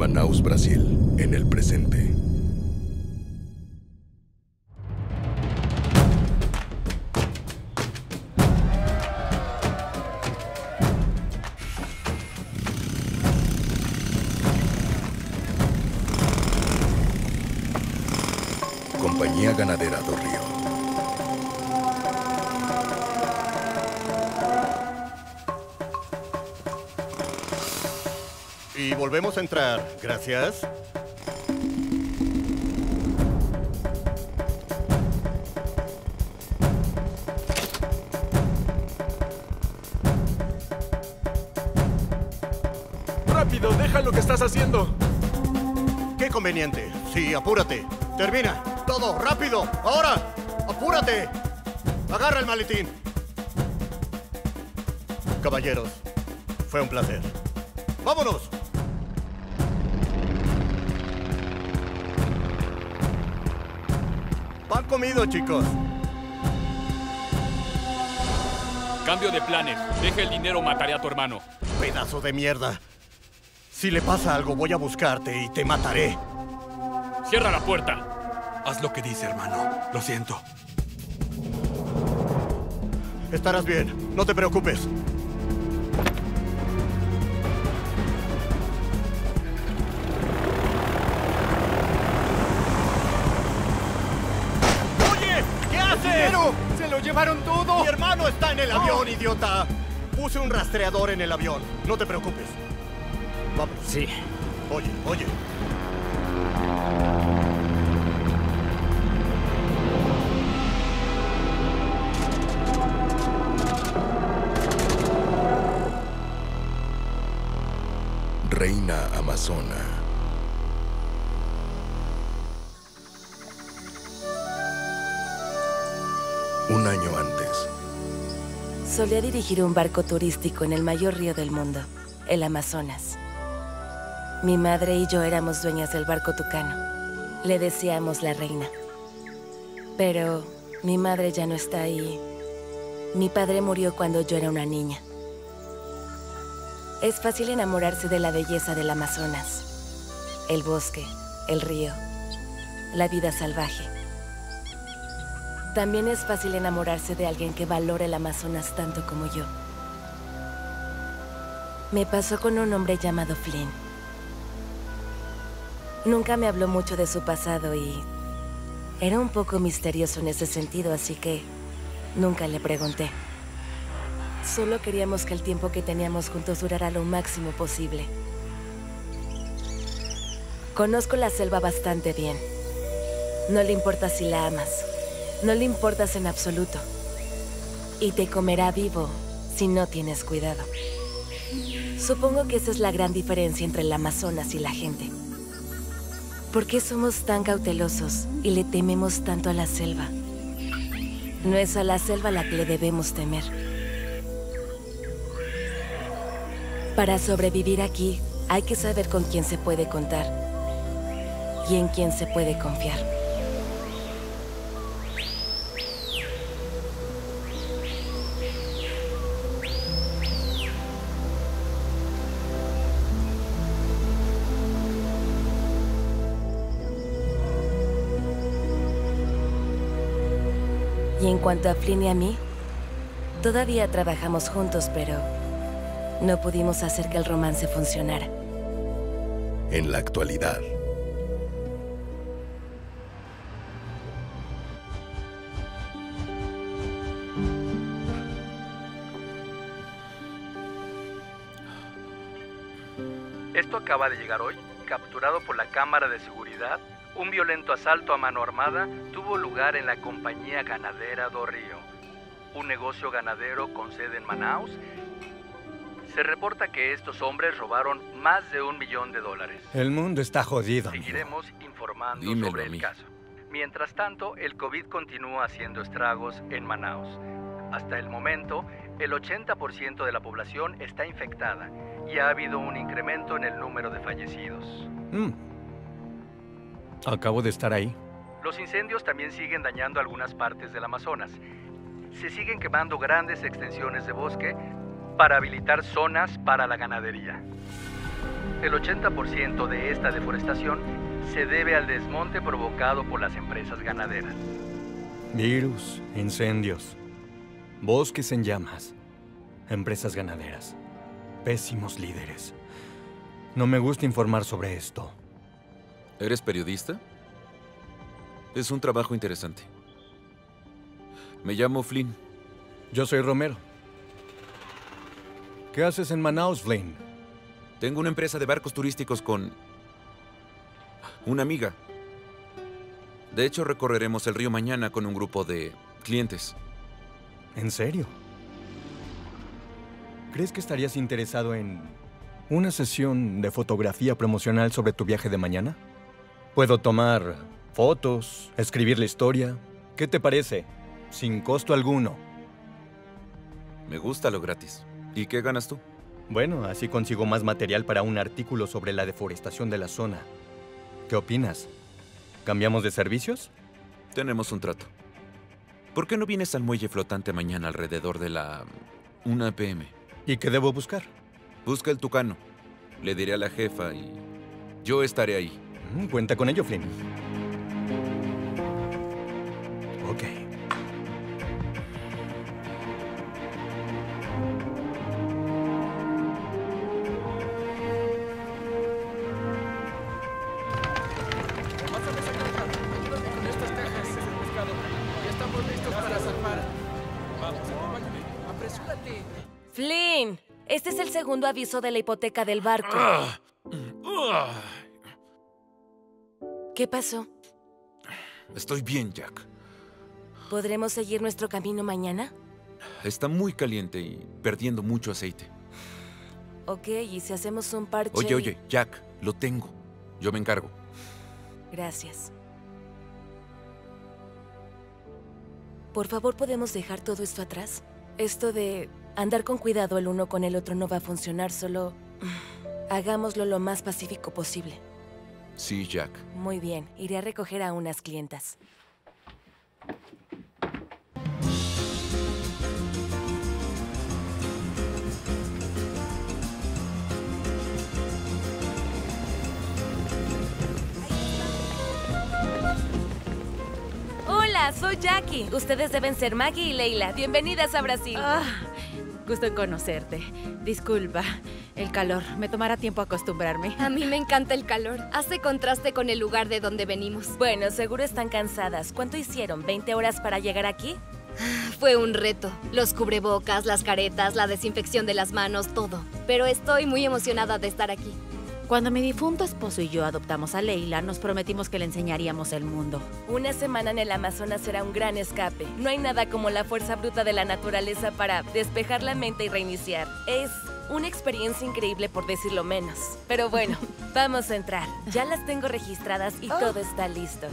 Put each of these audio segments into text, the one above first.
Manaus, Brasil, en el presente. Compañía Ganadera do Río. Y volvemos a entrar. Gracias. ¡Rápido! ¡Deja lo que estás haciendo! ¡Qué conveniente! Sí, apúrate. Termina. Todo, rápido. Ahora. Apúrate. Agarra el maletín. Caballeros, fue un placer. ¡Vámonos! Pan comido, chicos. Cambio de planes. Deja el dinero o mataré a tu hermano. Pedazo de mierda. Si le pasa algo, voy a buscarte y te mataré. Cierra la puerta. Haz lo que dice, hermano. Lo siento. Estarás bien. No te preocupes. ¡Oye! ¿Qué haces? ¡Se lo llevaron todo! ¡Mi hermano está en el avión, idiota! Puse un rastreador en el avión. No te preocupes. Vamos. Sí. Oye. Reina Amazona. Un año antes. Solía dirigir un barco turístico en el mayor río del mundo, el Amazonas. Mi madre y yo éramos dueñas del barco Tucano. Le decíamos la reina. Pero mi madre ya no está ahí. Mi padre murió cuando yo era una niña. Es fácil enamorarse de la belleza del Amazonas. El bosque, el río, la vida salvaje. También es fácil enamorarse de alguien que valora el Amazonas tanto como yo. Me pasó con un hombre llamado Flynn. Nunca me habló mucho de su pasado y era un poco misterioso en ese sentido, así que nunca le pregunté. Solo queríamos que el tiempo que teníamos juntos durara lo máximo posible. Conozco la selva bastante bien. No le importa si la amas. No le importas en absoluto. Y te comerá vivo si no tienes cuidado. Supongo que esa es la gran diferencia entre el Amazonas y la gente. ¿Por qué somos tan cautelosos y le tememos tanto a la selva? No es a la selva a la que le debemos temer. Para sobrevivir aquí, hay que saber con quién se puede contar y en quién se puede confiar. Y en cuanto a Flynn y a mí, todavía trabajamos juntos, pero no pudimos hacer que el romance funcionara. En la actualidad. Esto acaba de llegar hoy, capturado por la cámara de seguridad. Un violento asalto a mano armada tuvo lugar en la Compañía Ganadera do Río, un negocio ganadero con sede en Manaus. Se reporta que estos hombres robaron más de $1 millón. El mundo está jodido. Seguiremos informando Dímelo sobre a el mí. caso. Mientras tanto, el COVID continúa haciendo estragos en Manaus. Hasta el momento, el 80% de la población está infectada y ha habido un incremento en el número de fallecidos. Acabo de estar ahí. Los incendios también siguen dañando algunas partes del Amazonas. Se siguen quemando grandes extensiones de bosque para habilitar zonas para la ganadería. El 80% de esta deforestación se debe al desmonte provocado por las empresas ganaderas. Virus, incendios, bosques en llamas, empresas ganaderas, pésimos líderes. No me gusta informar sobre esto. ¿Eres periodista? Es un trabajo interesante. Me llamo Flynn. Yo soy Romero. ¿Qué haces en Manaus, Flynn? Tengo una empresa de barcos turísticos con una amiga. De hecho, recorreremos el río mañana con un grupo de clientes. ¿En serio? ¿Crees que estarías interesado en una sesión de fotografía promocional sobre tu viaje de mañana? Puedo tomar fotos, escribir la historia. ¿Qué te parece? Sin costo alguno. Me gusta lo gratis. ¿Y qué ganas tú? Bueno, así consigo más material para un artículo sobre la deforestación de la zona. ¿Qué opinas? ¿Cambiamos de servicios? Tenemos un trato. ¿Por qué no vienes al muelle flotante mañana alrededor de la 1 p.m.? ¿Y qué debo buscar? Busca el Tucano. Le diré a la jefa y yo estaré ahí. Cuenta con ello, Flynn. Ok. Flynn, este es el segundo aviso de la hipoteca del barco. ¿Qué pasó? Estoy bien, Jack. ¿Podremos seguir nuestro camino mañana? Está muy caliente y perdiendo mucho aceite. Ok, ¿y si hacemos un parche? Oye, Jack, lo tengo. Yo me encargo. Gracias. Por favor, ¿podemos dejar todo esto atrás? Esto de andar con cuidado el uno con el otro no va a funcionar, solo hagámoslo lo más pacífico posible. Sí, Jack. Muy bien, iré a recoger a unas clientas. Hola, soy Jackie. Ustedes deben ser Maggie y Leila. Bienvenidas a Brasil. Gusto en conocerte. Disculpa, el calor. Me tomará tiempo acostumbrarme. A mí me encanta el calor. Hace contraste con el lugar de donde venimos. Bueno, seguro están cansadas. ¿Cuánto hicieron? ¿20 horas para llegar aquí? Fue un reto. Los cubrebocas, las caretas, la desinfección de las manos, todo. Pero estoy muy emocionada de estar aquí. Cuando mi difunto esposo y yo adoptamos a Leila, nos prometimos que le enseñaríamos el mundo. Una semana en el Amazonas será un gran escape. No hay nada como la fuerza bruta de la naturaleza para despejar la mente y reiniciar. Es una experiencia increíble, por decirlo menos. Pero bueno, vamos a entrar. Ya las tengo registradas y todo está listo.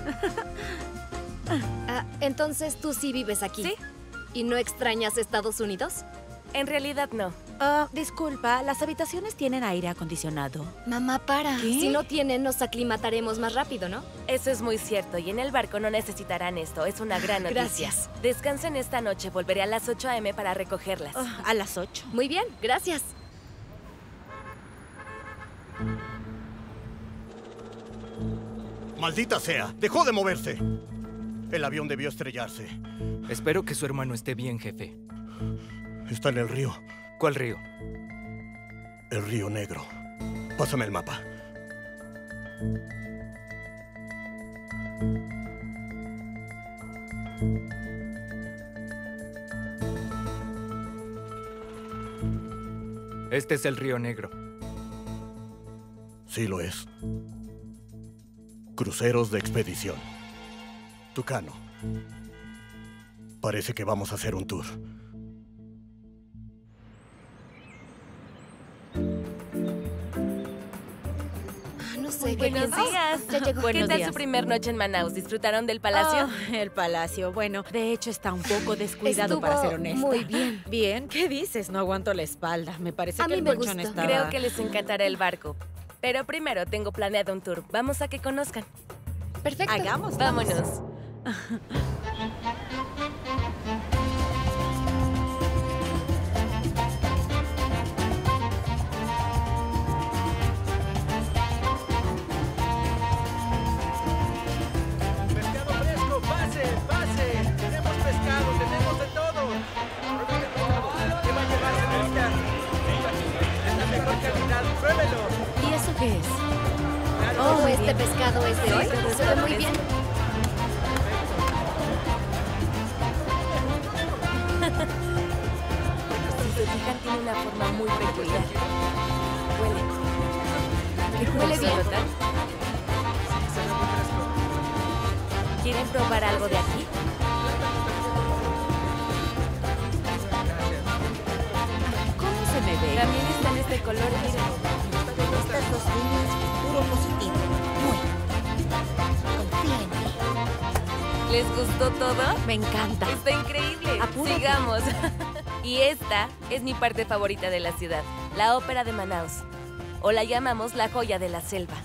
Entonces tú sí vives aquí. ¿Sí? ¿Y no extrañas Estados Unidos? En realidad no. Disculpa, las habitaciones tienen aire acondicionado. Mamá, para. ¿Qué? Si no tienen, nos aclimataremos más rápido, ¿no? Eso es muy cierto, y en el barco no necesitarán esto. Es una gran noticia. Gracias. Descansen esta noche. Volveré a las 8 a.m. para recogerlas. A las 8. Muy bien, gracias. ¡Maldita sea! ¡Dejó de moverse! El avión debió estrellarse. Espero que su hermano esté bien, jefe. Está en el río. ¿Cuál río? El Río Negro. Pásame el mapa. Este es el Río Negro. Sí lo es. Cruceros de expedición. Tucano. Parece que vamos a hacer un tour. No sé qué Buenos piensas. días. Ya llegó. ¿Qué Buenos tal días. su primer noche en Manaus? ¿Disfrutaron del palacio? El palacio. Bueno, de hecho está un poco descuidado, Estuvo para ser honesta. muy bien. Bien, ¿qué dices? No aguanto la espalda. Me parece A que mí el me colchón gustó. estaba... Creo que les encantará el barco. Pero primero tengo planeado un tour. Vamos a que conozcan. Perfecto. Hagamos. Vámonos. ¿Y eso qué es? Oh, este pescado es de hoy. Se ve muy bien. Si se fijan, tiene una forma muy peculiar. Huele bien. ¿Quieren probar algo de aquí? ¿Cómo se me ve? También está en este color, miren. Estas dos líneas, puro positivo. Muy. Confía en mí. ¿Les gustó todo? Me encanta. Está increíble. Apúrate. Sigamos. Y esta es mi parte favorita de la ciudad, la Ópera de Manaus. O la llamamos la joya de la selva.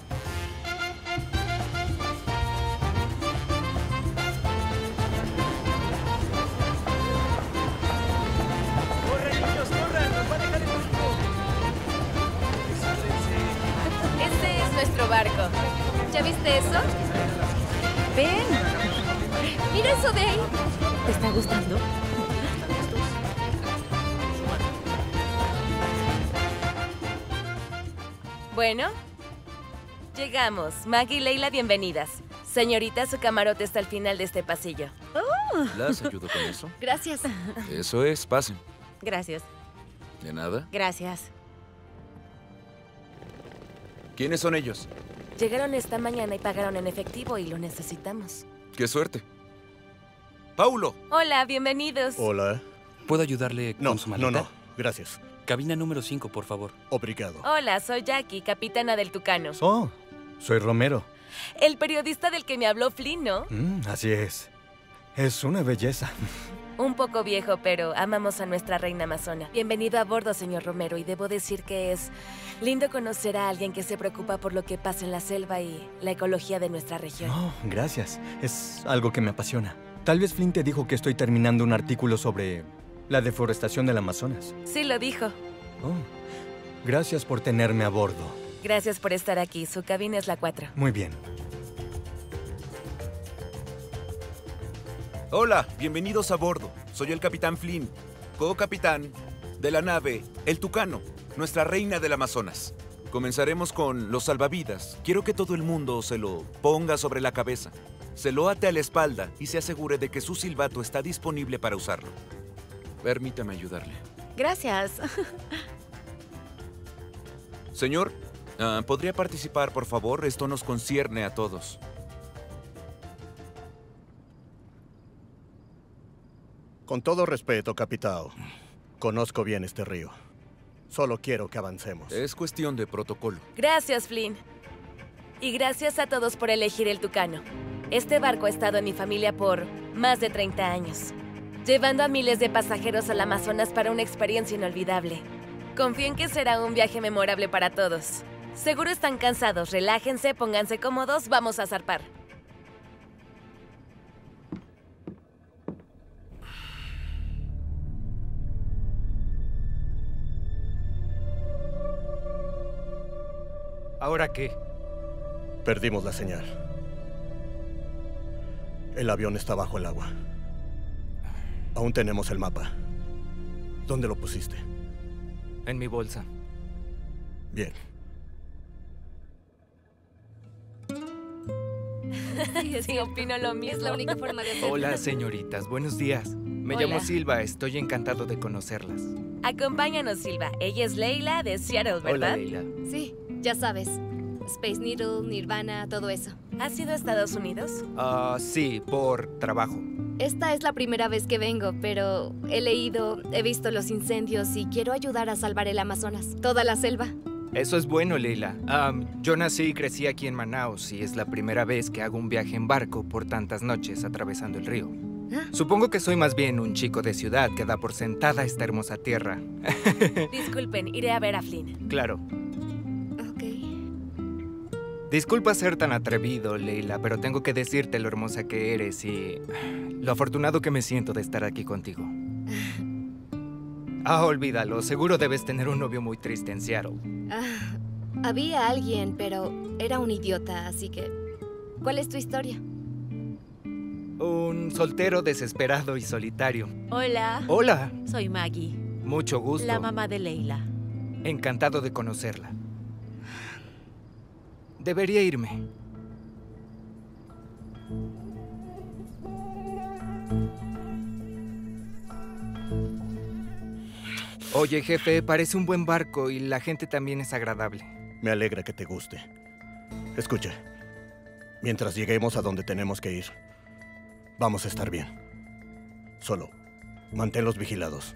Este es nuestro barco. ¿Ya viste eso? Ven. Mira eso de ahí. ¿Te está gustando? Bueno, llegamos. Maggie y Leila, bienvenidas. Señorita, su camarote está al final de este pasillo. ¿Las ayudo con eso? Gracias. Eso es, pasen. Gracias. ¿De nada? Gracias. ¿Quiénes son ellos? Llegaron esta mañana y pagaron en efectivo y lo necesitamos. ¡Qué suerte! ¡Paulo! Hola, bienvenidos. Hola. ¿Puedo ayudarle No, con su maleta? no. Gracias. Cabina número 5, por favor. Obrigado. Hola, soy Jackie, capitana del Tucano. Oh, soy Romero. El periodista del que me habló Flynn, ¿no? Así es. Es una belleza. Un poco viejo, pero amamos a nuestra reina amazona. Bienvenido a bordo, señor Romero, y debo decir que es lindo conocer a alguien que se preocupa por lo que pasa en la selva y la ecología de nuestra región. Oh, gracias. Es algo que me apasiona. Tal vez Flynn te dijo que estoy terminando un artículo sobre la deforestación del Amazonas. Sí, lo dijo. Oh, gracias por tenerme a bordo. Gracias por estar aquí. Su cabina es la 4. Muy bien. Hola, bienvenidos a bordo. Soy el capitán Flynn, co-capitán de la nave El Tucano, nuestra reina del Amazonas. Comenzaremos con los salvavidas. Quiero que todo el mundo se lo ponga sobre la cabeza, se lo ate a la espalda y se asegure de que su silbato está disponible para usarlo. Permítame ayudarle. Gracias. Señor, ¿podría participar, por favor? Esto nos concierne a todos. Con todo respeto, capitán, conozco bien este río. Solo quiero que avancemos. Es cuestión de protocolo. Gracias, Flynn. Y gracias a todos por elegir el Tucano. Este barco ha estado en mi familia por más de 30 años, llevando a miles de pasajeros al Amazonas para una experiencia inolvidable. Confío en que será un viaje memorable para todos. Seguro están cansados, relájense, pónganse cómodos, vamos a zarpar. ¿Ahora qué? Perdimos la señal. El avión está bajo el agua. Aún tenemos el mapa. ¿Dónde lo pusiste? En mi bolsa. Bien. Sí, opino lo mismo. Es la única forma de hacerlo. Hola, señoritas. Buenos días. Me Hola. llamo Silva. Estoy encantado de conocerlas. Acompáñanos, Silva. Ella es Leila de Seattle, ¿verdad? Hola, Leila. Sí, ya sabes. Space Needle, Nirvana, todo eso. ¿Has ido a Estados Unidos? Sí, por trabajo. Esta es la primera vez que vengo, pero he leído, he visto los incendios y quiero ayudar a salvar el Amazonas, toda la selva. Eso es bueno, Leila. Yo nací y crecí aquí en Manaus y es la primera vez que hago un viaje en barco por tantas noches atravesando el río. Supongo que soy más bien un chico de ciudad que da por sentada esta hermosa tierra. Disculpen, iré a ver a Flynn. Claro. Ok. Disculpa ser tan atrevido, Leila, pero tengo que decirte lo hermosa que eres y lo afortunado que me siento de estar aquí contigo. Olvídalo. Seguro debes tener un novio muy triste en Seattle. Había alguien, pero era un idiota, así que... ¿Cuál es tu historia? Un soltero desesperado y solitario. Hola. Hola. Soy Maggie. Mucho gusto. La mamá de Leila. Encantado de conocerla. Debería irme. Oye, jefe, parece un buen barco y la gente también es agradable. Me alegra que te guste. Escucha, mientras lleguemos a donde tenemos que ir, vamos a estar bien. Solo, manténlos vigilados.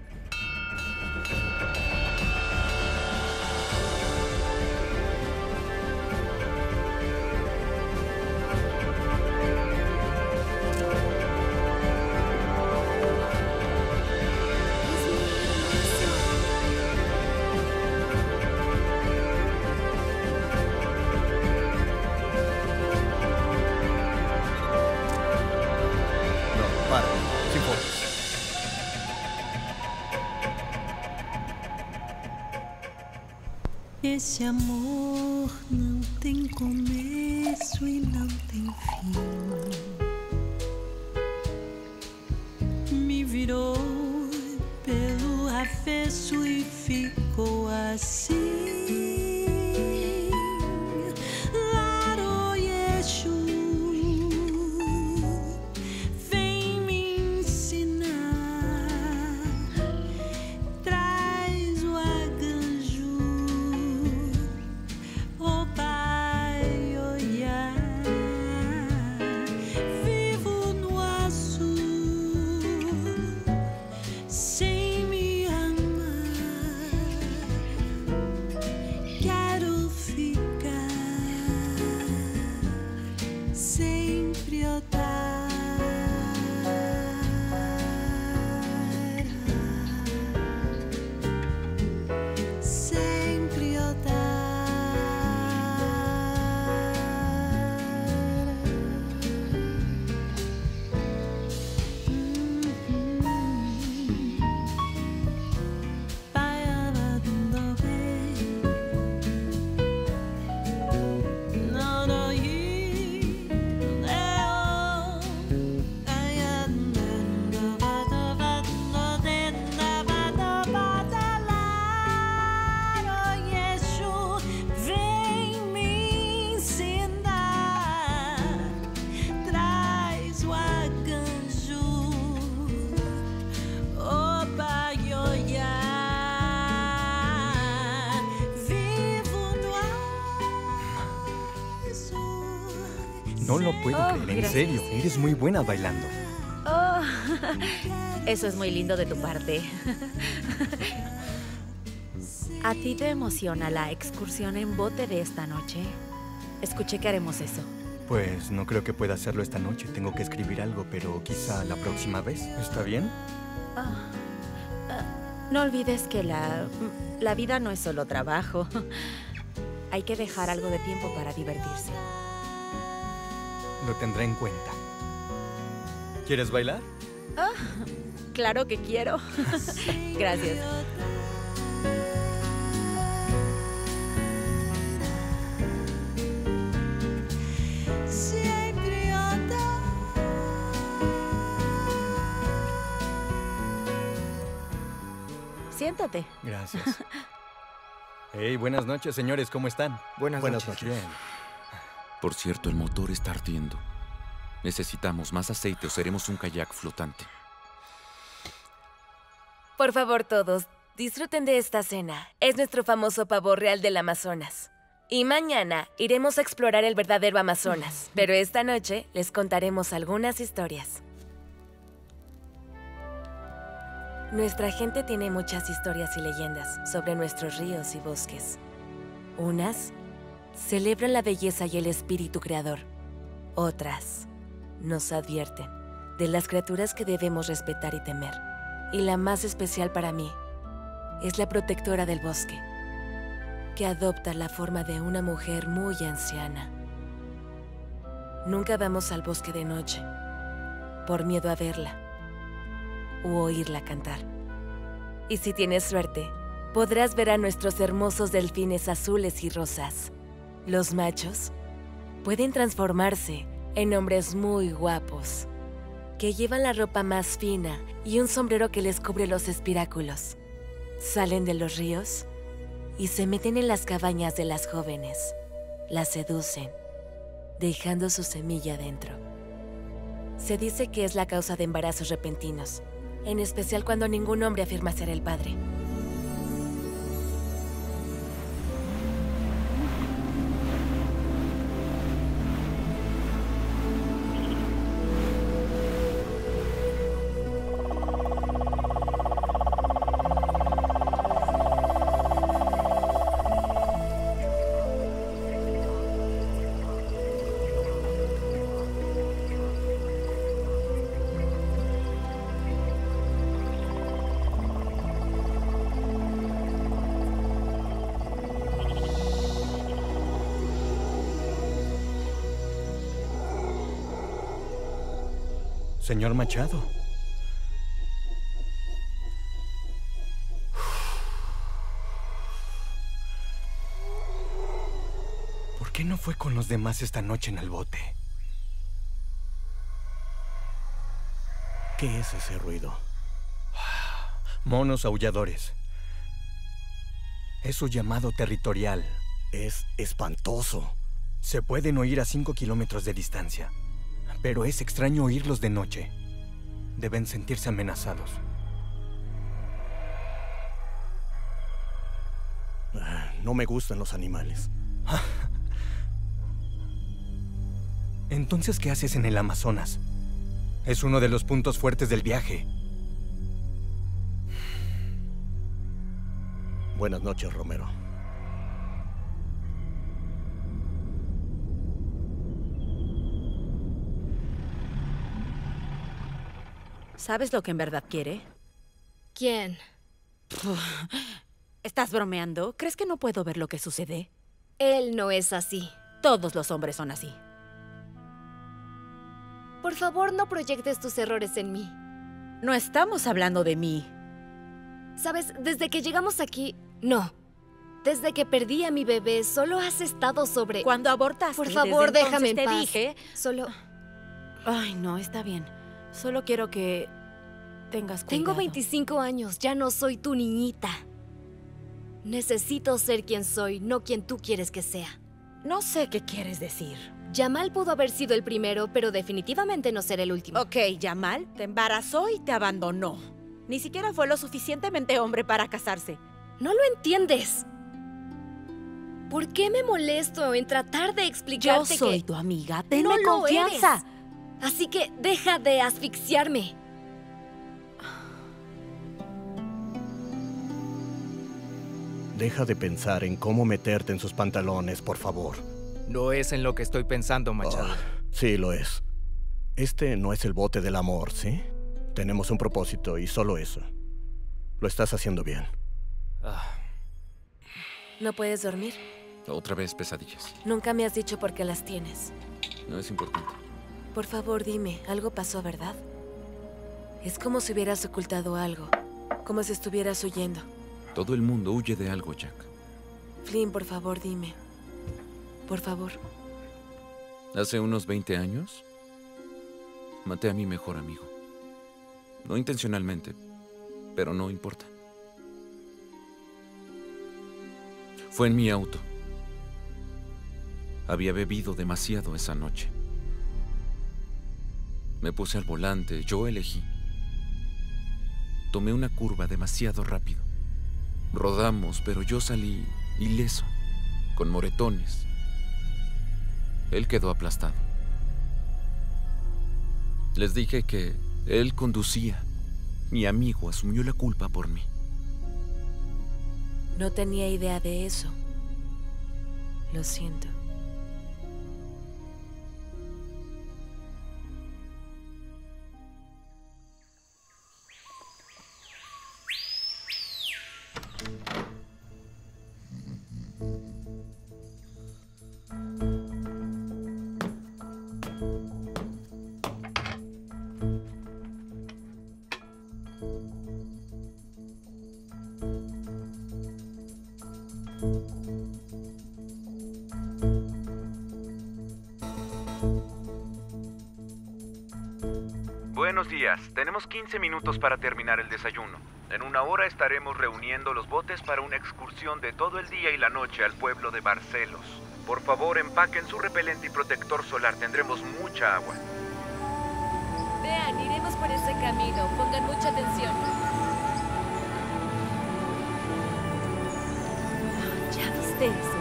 Esse amor não tem começo e não tem fim. Me virou pelo avesso e ficou assim. Laroyeshu, vem me ensinar. Traz o aganju. Oh, pai, olhar, vivo no azul, sem me amar. Quero ficar, sempre odar. Sempre No lo puedo creer, en gracias. serio. Eres muy buena bailando. Oh, eso es muy lindo de tu parte. ¿A ti te emociona la excursión en bote de esta noche? Escuché que haremos eso. Pues no creo que pueda hacerlo esta noche. Tengo que escribir algo, pero quizá la próxima vez. ¿Está bien? No olvides que la vida no es solo trabajo. Hay que dejar algo de tiempo para divertirse. Lo tendré en cuenta. ¿Quieres bailar? Claro que quiero. Gracias. Sempre odar. Siéntate. Gracias. Hey, buenas noches, señores. ¿Cómo están? Buenas noches. Bien. Por cierto, el motor está ardiendo. Necesitamos más aceite o seremos un kayak flotante. Por favor, todos, disfruten de esta cena. Es nuestro famoso pavo real del Amazonas. Y mañana iremos a explorar el verdadero Amazonas. Pero esta noche les contaremos algunas historias. Nuestra gente tiene muchas historias y leyendas sobre nuestros ríos y bosques. Unas celebran la belleza y el espíritu creador. Otras nos advierten de las criaturas que debemos respetar y temer. Y la más especial para mí es la protectora del bosque, que adopta la forma de una mujer muy anciana. Nunca vamos al bosque de noche, por miedo a verla u oírla cantar. Y si tienes suerte, podrás ver a nuestros hermosos delfines azules y rosas. Los machos pueden transformarse en hombres muy guapos, que llevan la ropa más fina y un sombrero que les cubre los espiráculos. Salen de los ríos y se meten en las cabañas de las jóvenes, la seducen, dejando su semilla dentro. Se dice que es la causa de embarazos repentinos, en especial cuando ningún hombre afirma ser el padre. Señor Machado. ¿Por qué no fue con los demás esta noche en el bote? ¿Qué es ese ruido? Monos aulladores. Es su llamado territorial. Es espantoso. Se pueden oír a 5 kilómetros de distancia. Pero es extraño oírlos de noche. Deben sentirse amenazados. No me gustan los animales. Entonces, ¿qué haces en el Amazonas? Es uno de los puntos fuertes del viaje. Buenas noches, Romero. ¿Sabes lo que en verdad quiere? ¿Quién? ¿Estás bromeando? ¿Crees que no puedo ver lo que sucede? Él no es así. Todos los hombres son así. Por favor, no proyectes tus errores en mí. No estamos hablando de mí. ¿Sabes? Desde que llegamos aquí... No. Desde que perdí a mi bebé, solo has estado sobre... Cuando abortaste, por favor, desde déjame en entonces paz. dije... Solo... Ay, no, está bien. Solo quiero que tengas cuidado. Tengo 25 años, ya no soy tu niñita. Necesito ser quien soy, no quien tú quieres que sea. No sé qué quieres decir. Yamal pudo haber sido el primero, pero definitivamente no será el último. Ok, Yamal te embarazó y te abandonó. Ni siquiera fue lo suficientemente hombre para casarse. No lo entiendes. ¿Por qué me molesto en tratar de explicarte que... Yo soy tu amiga, tenme no lo confianza. eres. Así que deja de asfixiarme. Deja de pensar en cómo meterte en sus pantalones, por favor. No es en lo que estoy pensando, Machado. Sí, lo es. Este no es el bote del amor, ¿sí? Tenemos un propósito y solo eso. Lo estás haciendo bien. ¿No puedes dormir? Otra vez pesadillas. Nunca me has dicho por qué las tienes. No es importante. Por favor, dime, algo pasó, ¿verdad? Es como si hubieras ocultado algo. Como si estuvieras huyendo. Todo el mundo huye de algo, Jack. Flynn, por favor, dime. Por favor. Hace unos 20 años, maté a mi mejor amigo. No intencionalmente, pero no importa. Fue en mi auto. Había bebido demasiado esa noche. Me puse al volante, yo elegí. Tomé una curva demasiado rápido. Rodamos, pero yo salí ileso, con moretones. Él quedó aplastado. Les dije que él conducía. Mi amigo asumió la culpa por mí. No tenía idea de eso. Lo siento. Buenos días. Tenemos 15 minutos para terminar el desayuno. En 1 hora estaremos reuniendo los botes para una excursión de todo el día y la noche al pueblo de Barcelos. Por favor, empaquen su repelente y protector solar. Tendremos mucha agua. Vean, iremos por ese camino. Pongan mucha atención. ¿Ya viste eso?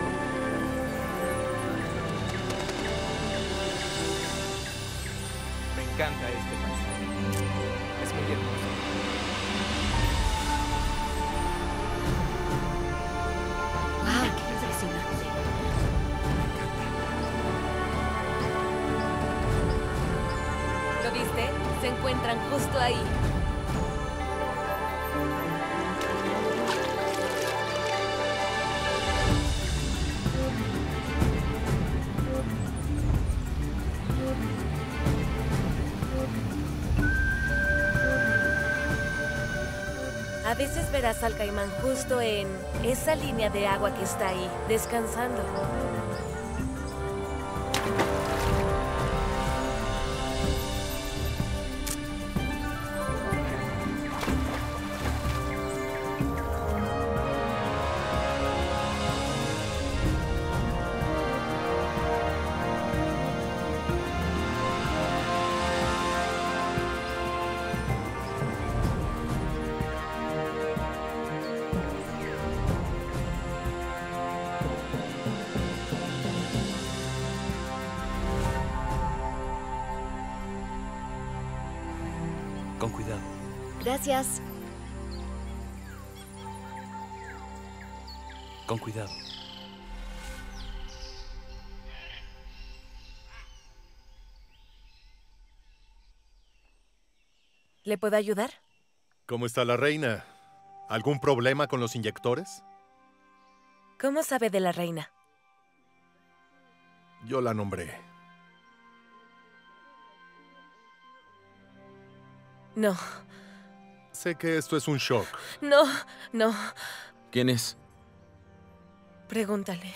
Me encanta este paisaje. Es muy hermoso. ¡Wow! ¡Qué impresionante! ¿Lo viste? Se encuentran justo ahí. A veces verás al caimán justo en esa línea de agua que está ahí, descansando. Con cuidado. Gracias. Con cuidado. ¿Le puedo ayudar? ¿Cómo está la reina? ¿Algún problema con los inyectores? ¿Cómo sabe de la reina? Yo la nombré. No. Sé que esto es un shock. No, no. ¿Quién es? Pregúntale.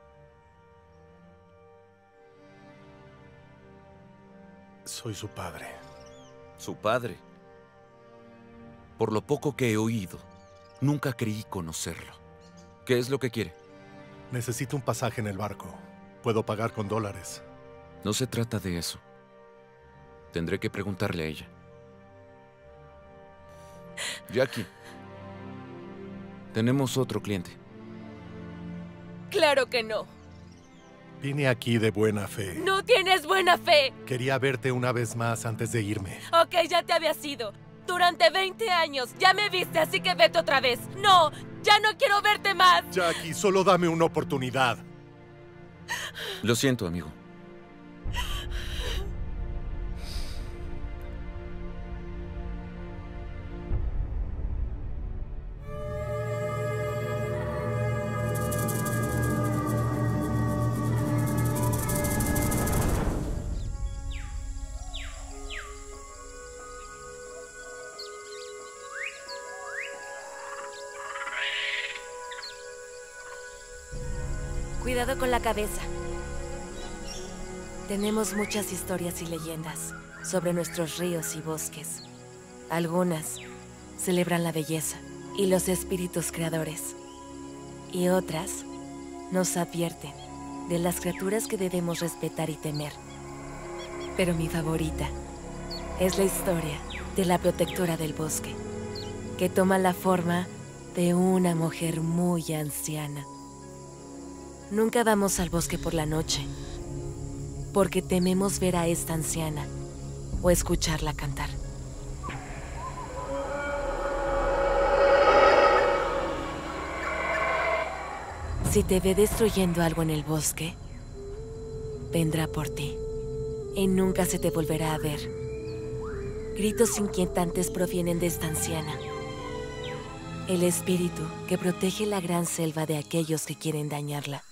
Soy su padre. ¿Su padre? Por lo poco que he oído, nunca creí conocerlo. ¿Qué es lo que quiere? Necesito un pasaje en el barco. Puedo pagar con dólares. No se trata de eso. Tendré que preguntarle a ella. Jackie, tenemos otro cliente. Claro que no. Vine aquí de buena fe. ¡No tienes buena fe! Quería verte una vez más antes de irme. Ok, ya te habías ido. Durante 20 años. Ya me viste, así que vete otra vez. ¡No! ¡Ya no quiero verte más! Jackie, solo dame una oportunidad. Lo siento, amigo. Cuidado con la cabeza. Tenemos muchas historias y leyendas sobre nuestros ríos y bosques. Algunas celebran la belleza y los espíritus creadores. Y otras nos advierten de las criaturas que debemos respetar y temer. Pero mi favorita es la historia de la protectora del bosque, que toma la forma de una mujer muy anciana. Nunca vamos al bosque por la noche, porque tememos ver a esta anciana o escucharla cantar. Si te ve destruyendo algo en el bosque, vendrá por ti y nunca se te volverá a ver. Gritos inquietantes provienen de esta anciana, el espíritu que protege la gran selva de aquellos que quieren dañarla.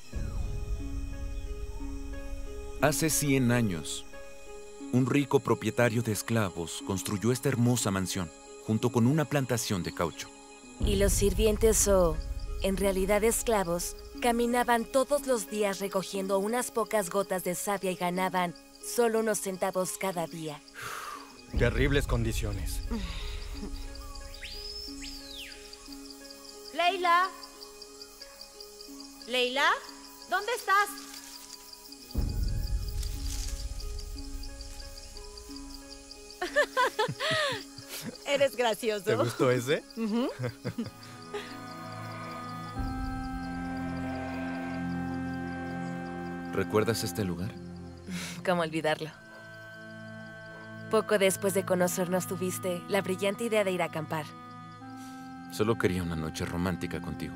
Hace 100 años, un rico propietario de esclavos construyó esta hermosa mansión, junto con una plantación de caucho. Y los sirvientes o, en realidad esclavos, caminaban todos los días recogiendo unas pocas gotas de savia y ganaban solo unos centavos cada día. Terribles condiciones. Leila. Leila, ¿dónde estás? Eres gracioso. ¿Te gustó ese? Ujú. ¿Recuerdas este lugar? ¿Cómo olvidarlo? Poco después de conocernos tuviste la brillante idea de ir a acampar. Solo quería una noche romántica contigo.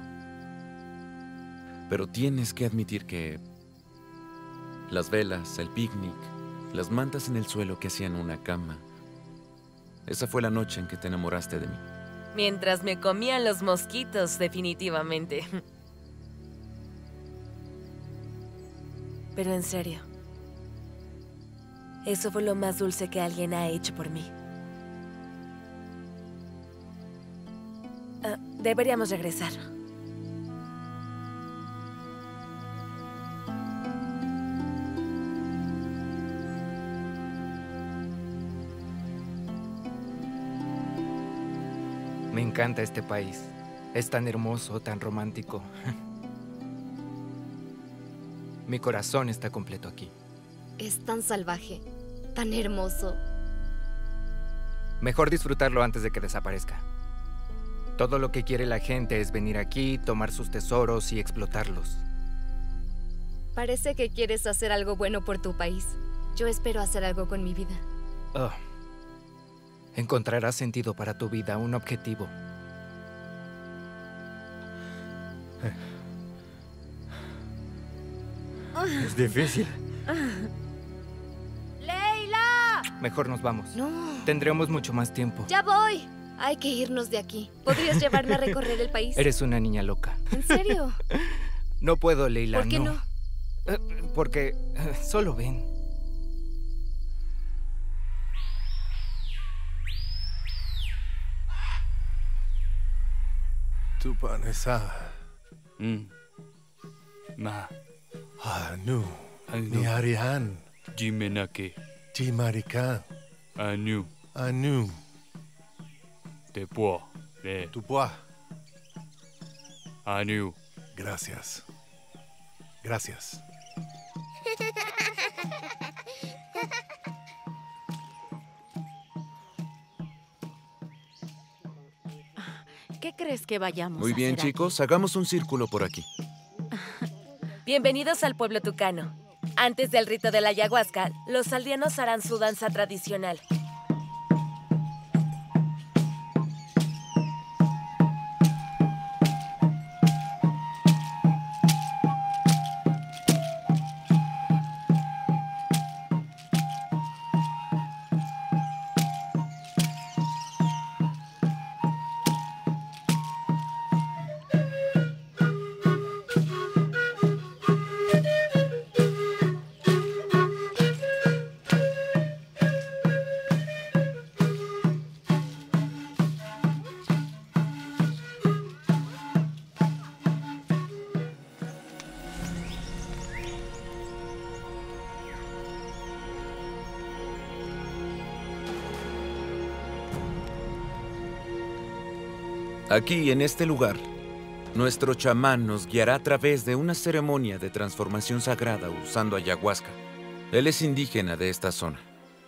Pero tienes que admitir que las velas, el picnic, las mantas en el suelo que hacían una cama. Esa fue la noche en que te enamoraste de mí. Mientras me comían los mosquitos, definitivamente. Pero en serio, eso fue lo más dulce que alguien ha hecho por mí. Deberíamos regresar. Me encanta este país. Es tan hermoso, tan romántico. Mi corazón está completo aquí. Es tan salvaje, tan hermoso. Mejor disfrutarlo antes de que desaparezca. Todo lo que quiere la gente es venir aquí, tomar sus tesoros y explotarlos. Parece que quieres hacer algo bueno por tu país. Yo espero hacer algo con mi vida. Oh. Encontrarás sentido para tu vida, un objetivo. Es difícil. ¡Leila! Mejor nos vamos. No. Tendremos mucho más tiempo. ¡Ya voy! Hay que irnos de aquí. ¿Podrías llevarme a recorrer el país? Eres una niña loca. ¿En serio? No puedo, Leila. ¿Por qué no? Porque solo ven. Tu panesa. Ma. Anu. Ni harihan. Jimenake. Jimarikan. Anu. Anu. Tepuo. Tupua. Anu. Gracias. Gracias. ¿Qué crees que vayamos Muy a bien, hacer chicos, hagamos un círculo por aquí. Bienvenidos al pueblo tucano. Antes del rito de la ayahuasca, los aldeanos harán su danza tradicional. Aquí, en este lugar, nuestro chamán nos guiará a través de una ceremonia de transformación sagrada usando ayahuasca. Él es indígena de esta zona.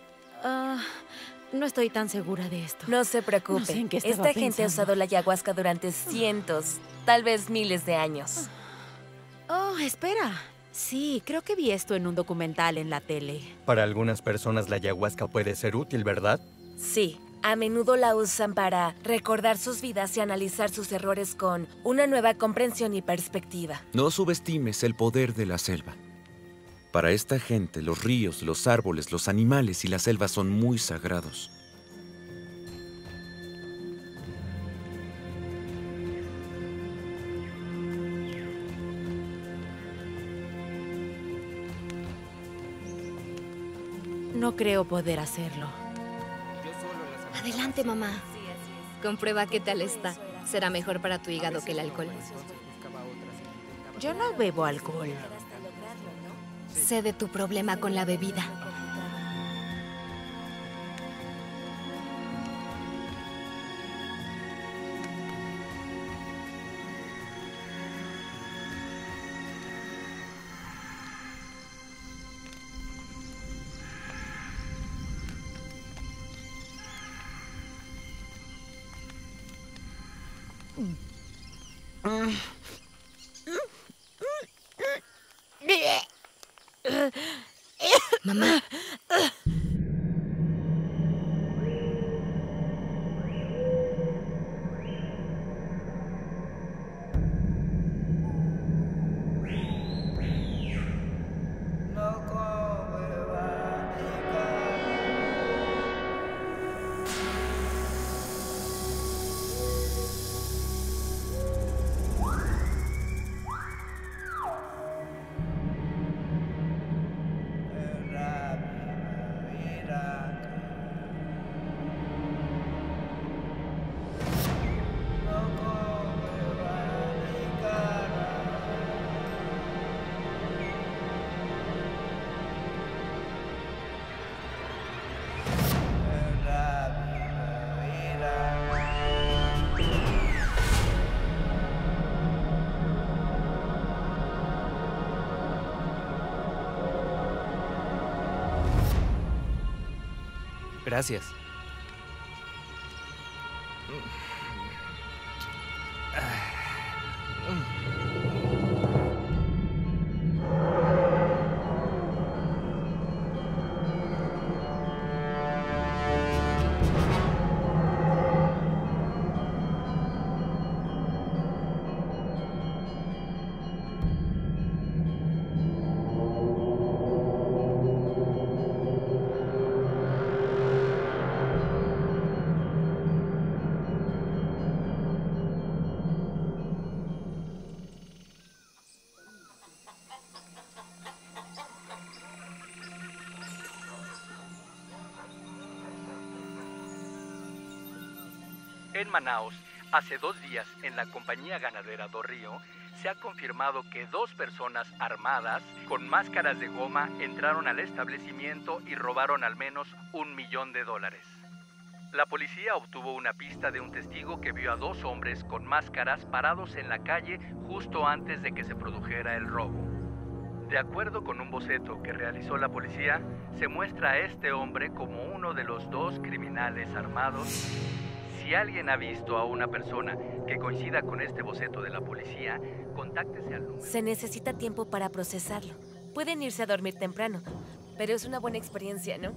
No estoy tan segura de esto. No se preocupe. No sé en qué estaba Esta gente ha pensando. usado la ayahuasca durante cientos, tal vez miles de años. Oh, espera. Sí, creo que vi esto en un documental en la tele. Para algunas personas la ayahuasca puede ser útil, ¿verdad? Sí, a menudo la usan para recordar sus vidas y analizar sus errores con una nueva comprensión y perspectiva. No subestimes el poder de la selva. Para esta gente, los ríos, los árboles, los animales y la selva son muy sagrados. No creo poder hacerlo. Adelante, mamá. Comprueba qué tal está. Será mejor para tu hígado que el alcohol. Yo no bebo alcohol. Sé de tu problema con la bebida. Mamá. Gracias. En Manaos, hace 2 días, en la compañía ganadera do Río, se ha confirmado que 2 personas armadas con máscaras de goma entraron al establecimiento y robaron al menos $1 millón. La policía obtuvo una pista de un testigo que vio a 2 hombres con máscaras parados en la calle justo antes de que se produjera el robo. De acuerdo con un boceto que realizó la policía, se muestra a este hombre como uno de los 2 criminales armados. Si alguien ha visto a una persona que coincida con este boceto de la policía, contáctese al número. Se necesita tiempo para procesarlo. Pueden irse a dormir temprano, pero es una buena experiencia, ¿no?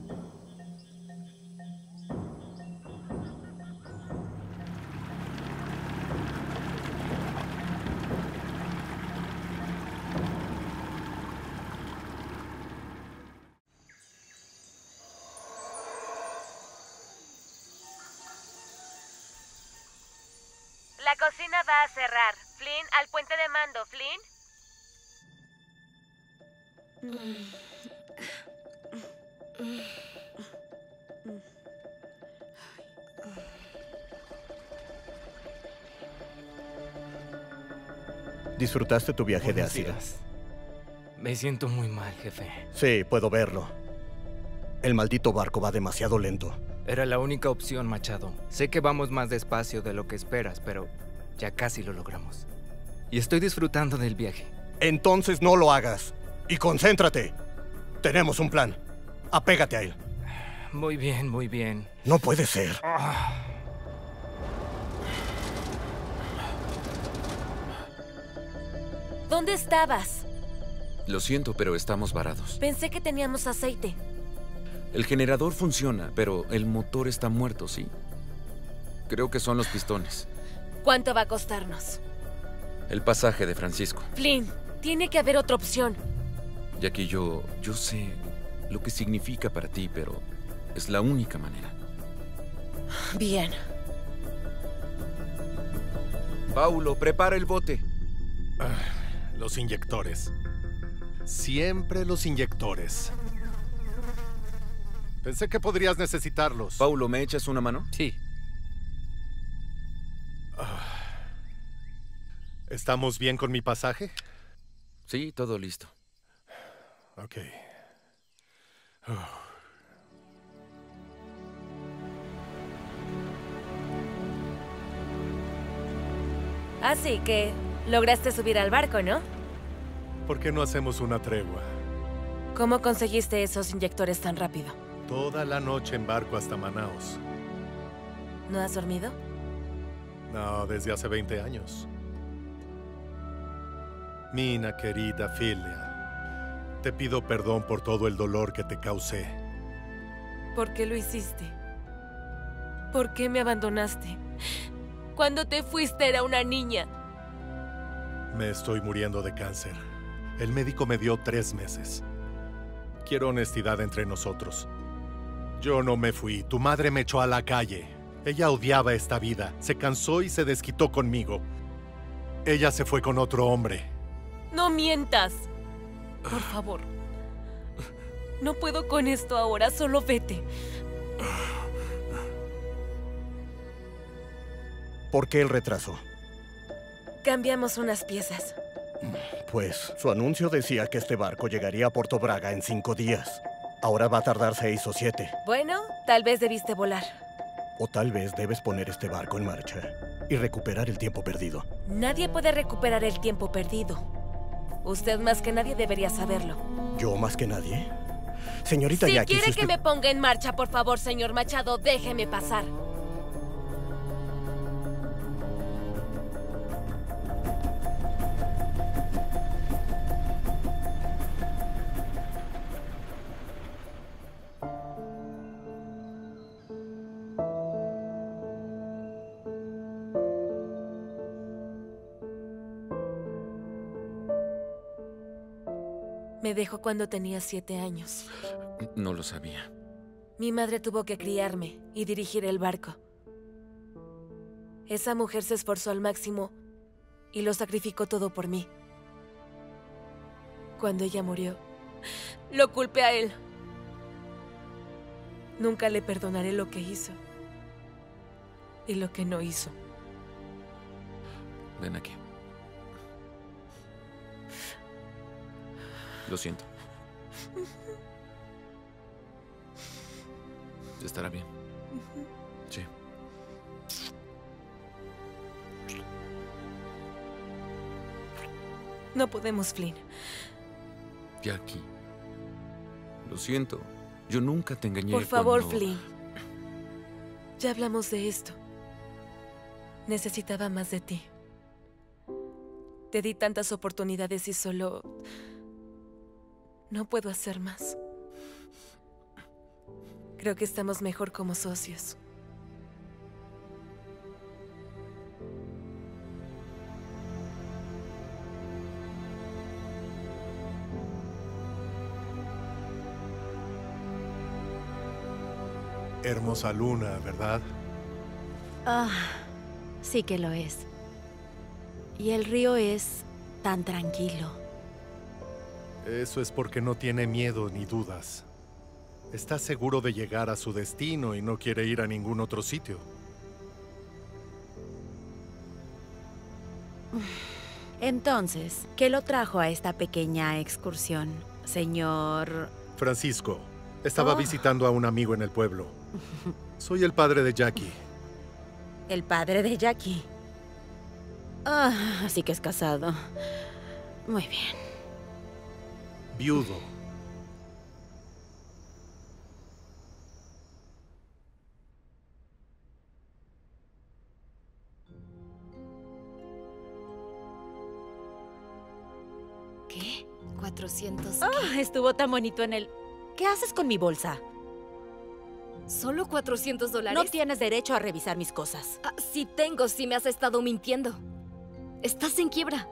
La cocina va a cerrar. Flynn, al puente de mando. Flynn. ¿Disfrutaste tu viaje de ácido? Me siento muy mal, jefe. Sí, puedo verlo. El maldito barco va demasiado lento. Era la única opción, Machado. Sé que vamos más despacio de lo que esperas, pero ya casi lo logramos. Y estoy disfrutando del viaje. Entonces no lo hagas. Y concéntrate. Tenemos un plan. Apégate a él. Muy bien, muy bien. No puede ser. ¿Dónde estabas? Lo siento, pero estamos varados. Pensé que teníamos aceite. El generador funciona, pero el motor está muerto, ¿sí? Creo que son los pistones. ¿Cuánto va a costarnos? El pasaje de Francisco. Flynn, tiene que haber otra opción. Jackie, yo sé lo que significa para ti, pero es la única manera. Bien. Paulo, prepara el bote. Los inyectores. Siempre los inyectores. Pensé que podrías necesitarlos. Paulo, ¿me echas una mano? Sí. ¿Estamos bien con mi pasaje? Sí, todo listo. Ok. Así que lograste subir al barco, ¿no? ¿Por qué no hacemos una tregua? ¿Cómo conseguiste esos inyectores tan rápido? Toda la noche en barco hasta Manaos. ¿No has dormido? No, desde hace 20 años. Mina, querida Filia, te pido perdón por todo el dolor que te causé. ¿Por qué lo hiciste? ¿Por qué me abandonaste? Cuando te fuiste era una niña. Me estoy muriendo de cáncer. El médico me dio 3 meses. Quiero honestidad entre nosotros. Yo no me fui. Tu madre me echó a la calle. Ella odiaba esta vida. Se cansó y se desquitó conmigo. Ella se fue con otro hombre. No mientas. Por favor. No puedo con esto ahora. Solo vete. ¿Por qué el retraso? Cambiamos unas piezas. Pues su anuncio decía que este barco llegaría a Puerto Braga en 5 días. Ahora va a tardar 6 o 7. Bueno, tal vez debiste volar. O tal vez debes poner este barco en marcha y recuperar el tiempo perdido. Nadie puede recuperar el tiempo perdido. Usted más que nadie debería saberlo. ¿Yo más que nadie? Señorita Jackie, si quiere que me ponga en marcha, por favor, señor Machado, déjeme pasar. Me dejó cuando tenía 7 años. No lo sabía. Mi madre tuvo que criarme y dirigir el barco. Esa mujer se esforzó al máximo y lo sacrificó todo por mí. Cuando ella murió, lo culpé a él. Nunca le perdonaré lo que hizo y lo que no hizo. Ven aquí. Lo siento. Estará bien. Sí. No podemos, Flynn. Jackie. Lo siento. Yo nunca te engañé. Por favor, cuando... Flynn. Ya hablamos de esto. Necesitaba más de ti. Te di tantas oportunidades y solo... no puedo hacer más. Creo que estamos mejor como socios. Hermosa luna, ¿verdad? Ah, sí que lo es. Y el río es tan tranquilo. Eso es porque no tiene miedo ni dudas. Está seguro de llegar a su destino y no quiere ir a ningún otro sitio. Entonces, ¿qué lo trajo a esta pequeña excursión, señor? Francisco, estaba visitando a un amigo en el pueblo. Soy el padre de Jackie. El padre de Jackie. Ah, así que es casado. Muy bien. Viudo. ¿Qué? 400. Ah, estuvo tan bonito en el... ¿Qué haces con mi bolsa? ¿Solo $400? No tienes derecho a revisar mis cosas. Ah, sí tengo, si me has estado mintiendo. Estás en quiebra.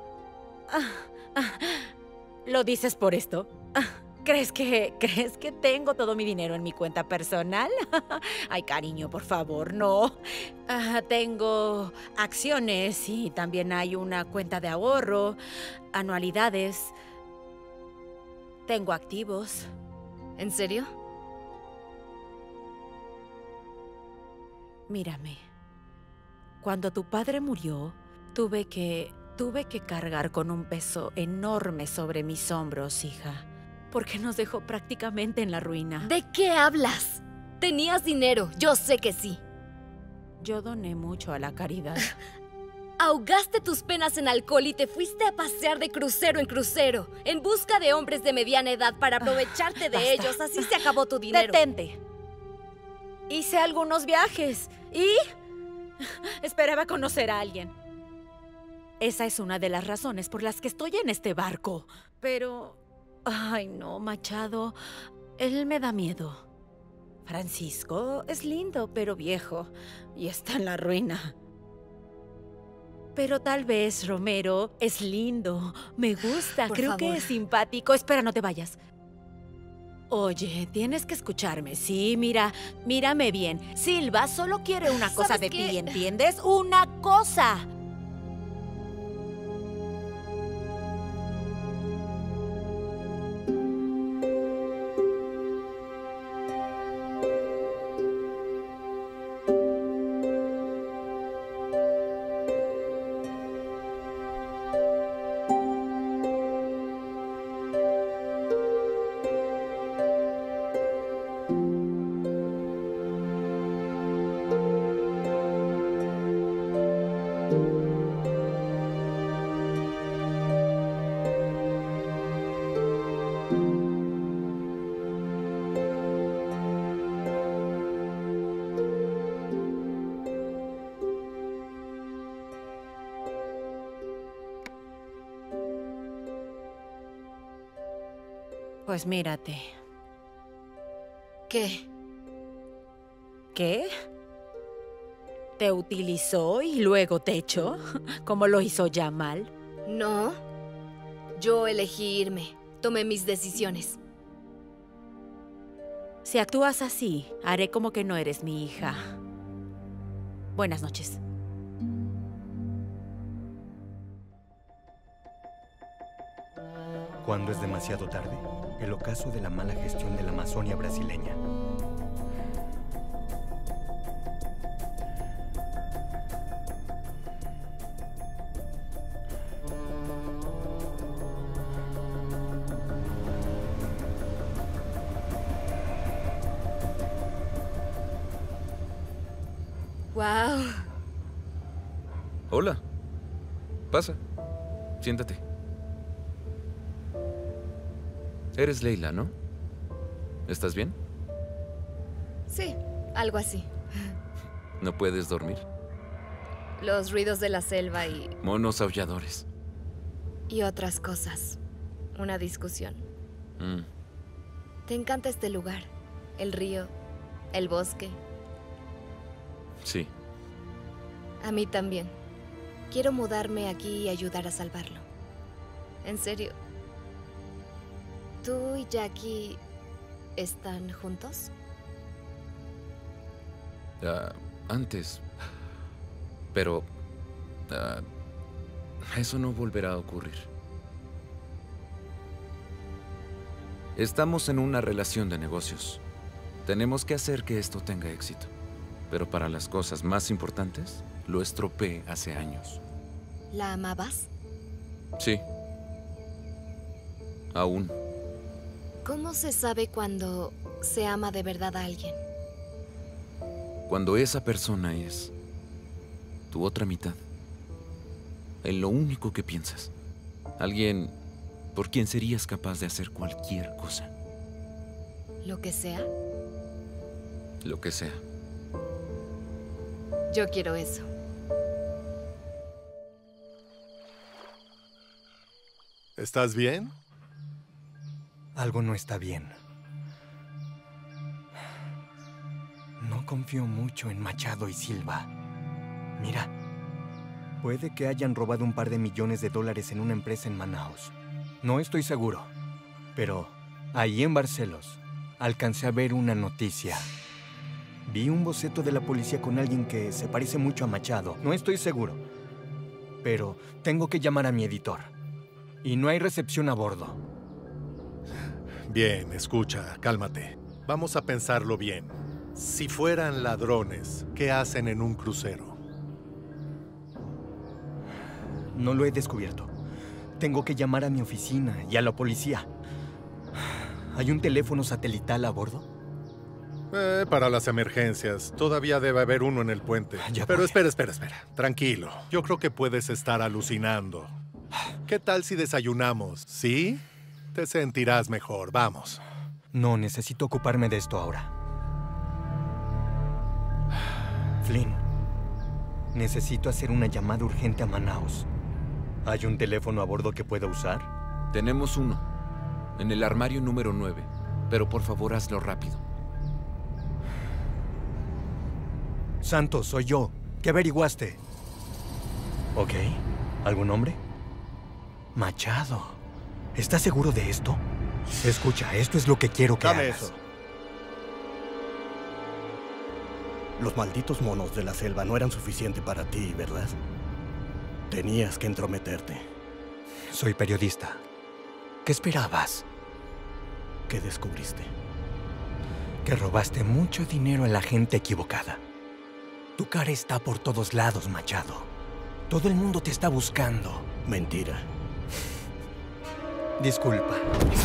¿Lo dices por esto? ¿Crees que tengo todo mi dinero en mi cuenta personal? Ay, cariño, por favor, no. Tengo acciones y también hay una cuenta de ahorro, anualidades. Tengo activos. ¿En serio? Mírame. Cuando tu padre murió, tuve que cargar con un peso enorme sobre mis hombros, hija. Porque nos dejó prácticamente en la ruina. ¿De qué hablas? Tenías dinero, yo sé que sí. Yo doné mucho a la caridad. Ahogaste tus penas en alcohol y te fuiste a pasear de crucero en crucero, en busca de hombres de mediana edad para aprovecharte de ellos. Así se acabó tu dinero. Detente. Hice algunos viajes y esperaba conocer a alguien. esa es una de las razones por las que estoy en este barco. Pero... ay, no, Machado. Él me da miedo. Francisco es lindo, pero viejo. Y está en la ruina. Pero tal vez Romero es lindo. Me gusta. Creo que es simpático. Espera, no te vayas. Oye, tienes que escucharme. Sí, mírame bien. Silva solo quiere una cosa de ti, ¿entiendes? ¡Una cosa! Pues mírate. ¿Qué? ¿Qué? ¿Te utilizó y luego te echó? ¿Como lo hizo Jamal? No. Yo elegí irme. Tomé mis decisiones. Si actúas así, haré como que no eres mi hija. Buenas noches. ¿Cuándo es demasiado tarde? El ocaso de la mala gestión de la Amazonia brasileña. ¡Wow! Hola. Pasa. Siéntate. Eres Leila, ¿no? ¿Estás bien? Sí, algo así. ¿No puedes dormir? Los ruidos de la selva y... monos aulladores. y otras cosas. Una discusión. ¿Te encanta este lugar? El río, el bosque. Sí. A mí también. Quiero mudarme aquí y ayudar a salvarlo. En serio. ¿Tú y Jackie están juntos? Antes. Pero... eso no volverá a ocurrir. Estamos en una relación de negocios. Tenemos que hacer que esto tenga éxito. Pero para las cosas más importantes, lo estropeé hace años. ¿La amabas? Sí. Aún. ¿Cómo se sabe cuando se ama de verdad a alguien? Cuando esa persona es tu otra mitad. En lo único que piensas. Alguien por quien serías capaz de hacer cualquier cosa. ¿Lo que sea? Lo que sea. Yo quiero eso. ¿Estás bien? Algo no está bien. No confío mucho en Machado y Silva. Mira, puede que hayan robado un par de millones de dólares en una empresa en Manaus. No estoy seguro, pero ahí en Barcelos alcancé a ver una noticia. Vi un boceto de la policía con alguien que se parece mucho a Machado. No estoy seguro, pero tengo que llamar a mi editor. Y no hay recepción a bordo. Bien, escucha, cálmate. Vamos a pensarlo bien. Si fueran ladrones, ¿qué hacen en un crucero? No lo he descubierto. Tengo que llamar a mi oficina y a la policía. ¿Hay un teléfono satelital a bordo? Para las emergencias. Todavía debe haber uno en el puente. Pero espera. Tranquilo. Yo creo que puedes estar alucinando. ¿Qué tal si desayunamos? ¿Sí? Te sentirás mejor. Vamos. No, necesito ocuparme de esto ahora. Flynn, necesito hacer una llamada urgente a Manaus. ¿Hay un teléfono a bordo que pueda usar? Tenemos uno, en el armario número 9. Pero por favor, hazlo rápido. Santos, soy yo. ¿Qué averiguaste? Ok. ¿Algún nombre? Machado. ¿Estás seguro de esto? Escucha, esto es lo que quiero que Dame hagas. eso. Los malditos monos de la selva no eran suficiente para ti, ¿verdad? Tenías que entrometerte. Soy periodista. ¿Qué esperabas? ¿Qué descubriste? Que robaste mucho dinero a la gente equivocada. Tu cara está por todos lados, Machado. Todo el mundo te está buscando. Mentira. Disculpa.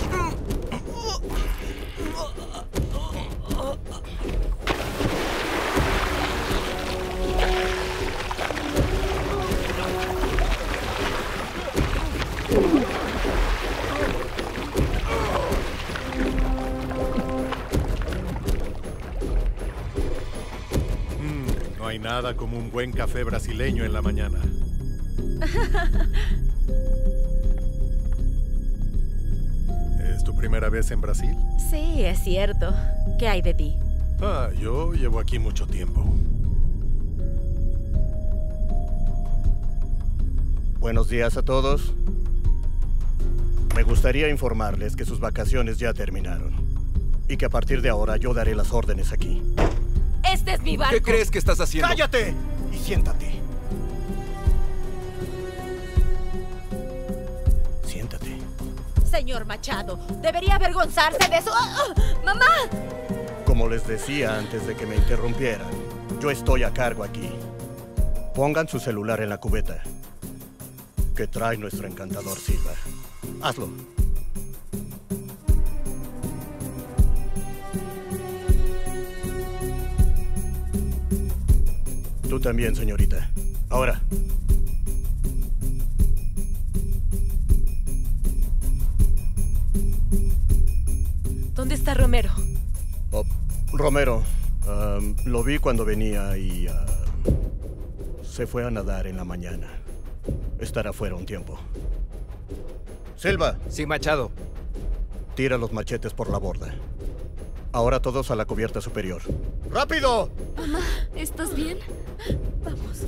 No hay nada como un buen café brasileño en la mañana. ¿Es tu primera vez en Brasil? Sí, es cierto. ¿Qué hay de ti? Yo llevo aquí mucho tiempo. Buenos días a todos. Me gustaría informarles que sus vacaciones ya terminaron. Y que a partir de ahora yo daré las órdenes aquí. ¡Este es mi barco! ¿Qué crees que estás haciendo? ¡Cállate! Y siéntate. Siéntate. Señor Machado, debería avergonzarse de su... ¡Mamá! Como les decía antes de que me interrumpieran, yo estoy a cargo aquí. Pongan su celular en la cubeta que trae nuestro encantador Silva. Hazlo. Tú también, señorita. Ahora. ¿Dónde está Romero? Oh, Romero, lo vi cuando venía y se fue a nadar en la mañana. Estará fuera un tiempo. Silva. Sí, Machado. Tira los machetes por la borda. Ahora todos a la cubierta superior. ¡Rápido! Mamá, ¿estás bien? Vamos.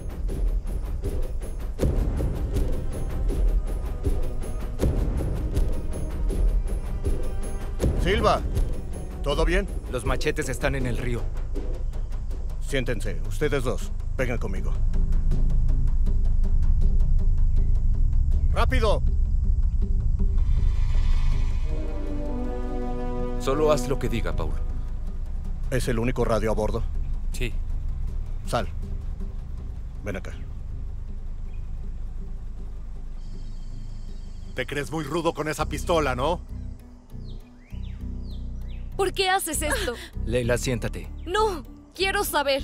Silva, ¿todo bien? Los machetes están en el río. Siéntense, ustedes dos. Vengan conmigo. ¡Rápido! Solo haz lo que diga, Paul. ¿Es el único radio a bordo? Sí. Sal. Ven acá. Te crees muy rudo con esa pistola, ¿no? ¿Por qué haces esto? Leila, siéntate. No, quiero saber.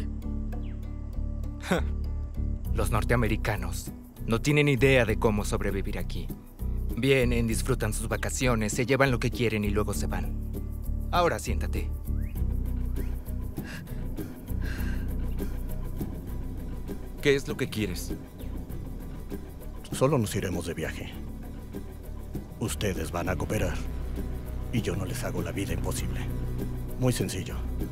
Los norteamericanos no tienen idea de cómo sobrevivir aquí. Vienen, disfrutan sus vacaciones, se llevan lo que quieren y luego se van. Ahora siéntate. ¿Qué es lo que quieres? Solo nos iremos de viaje. Ustedes van a cooperar. Y yo no les hago la vida imposible. Muy sencillo.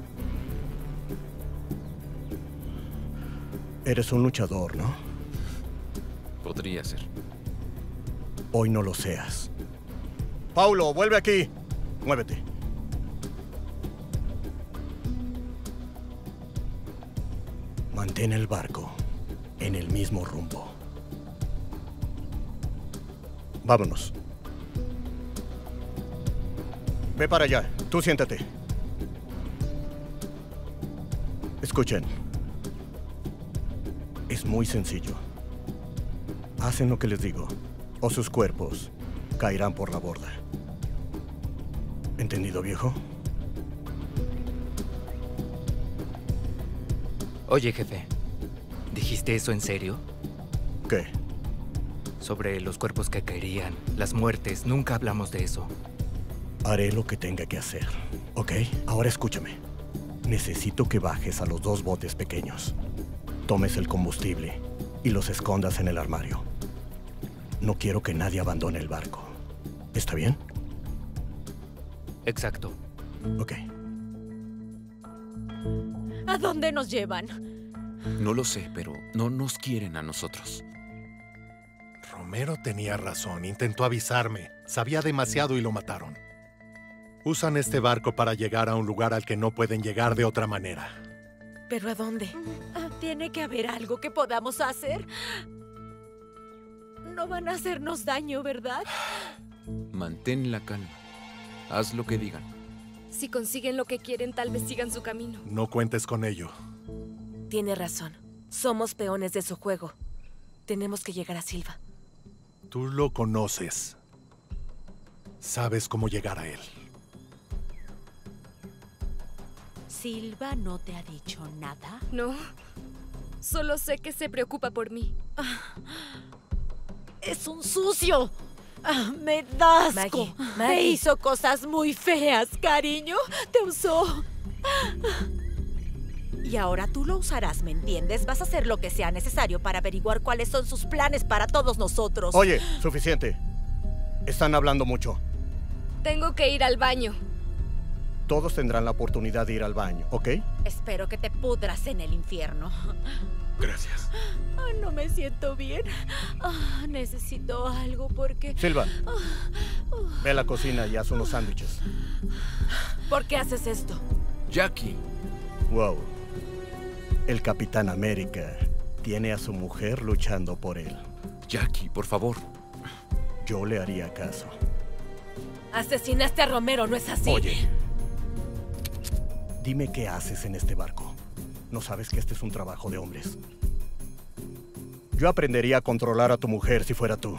Eres un luchador, ¿no? Podría ser. Hoy no lo seas. Paulo, vuelve aquí. Muévete. Mantén el barco en el mismo rumbo. Vámonos. Ve para allá. Tú siéntate. Escuchen. Es muy sencillo. Hacen lo que les digo, o sus cuerpos caerán por la borda. ¿Entendido, viejo? Oye, jefe, ¿dijiste eso en serio? ¿Qué? Sobre los cuerpos que caerían, las muertes, nunca hablamos de eso. Haré lo que tenga que hacer, ¿ok? Ahora escúchame. Necesito que bajes a los 2 botes pequeños. Tomes el combustible y los escondas en el armario. No quiero que nadie abandone el barco. ¿Está bien? Exacto. Ok. ¿A dónde nos llevan? No lo sé, pero no nos quieren a nosotros. Romero tenía razón. Intentó avisarme. Sabía demasiado y lo mataron. Usan este barco para llegar a un lugar al que no pueden llegar de otra manera. ¿Pero a dónde? Tiene que haber algo que podamos hacer. No van a hacernos daño, ¿verdad? Mantén la calma. Haz lo que digan. Si consiguen lo que quieren, tal vez sigan su camino. No cuentes con ello. Tiene razón. Somos peones de su juego. Tenemos que llegar a Silva. Tú lo conoces. Sabes cómo llegar a él. ¿Silva no te ha dicho nada? No. Solo sé que se preocupa por mí. ¡Es un sucio! ¡Me da asco! Maggie. Te hizo cosas muy feas, cariño. Te usó. Y ahora tú lo usarás, ¿me entiendes? Vas a hacer lo que sea necesario para averiguar cuáles son sus planes para todos nosotros. Oye, suficiente. Están hablando mucho. Tengo que ir al baño. Todos tendrán la oportunidad de ir al baño, ¿ok? Espero que te pudras en el infierno. Gracias. No me siento bien. Necesito algo porque... Silva, ve a la cocina y haz unos sándwiches. ¿Por qué haces esto? Jackie. Wow. El Capitán América tiene a su mujer luchando por él. Jackie, por favor. Yo le haría caso. Asesinaste a Romero, ¿no es así? Oye, dime qué haces en este barco. ¿No sabes que este es un trabajo de hombres? Yo aprendería a controlar a tu mujer si fuera tú.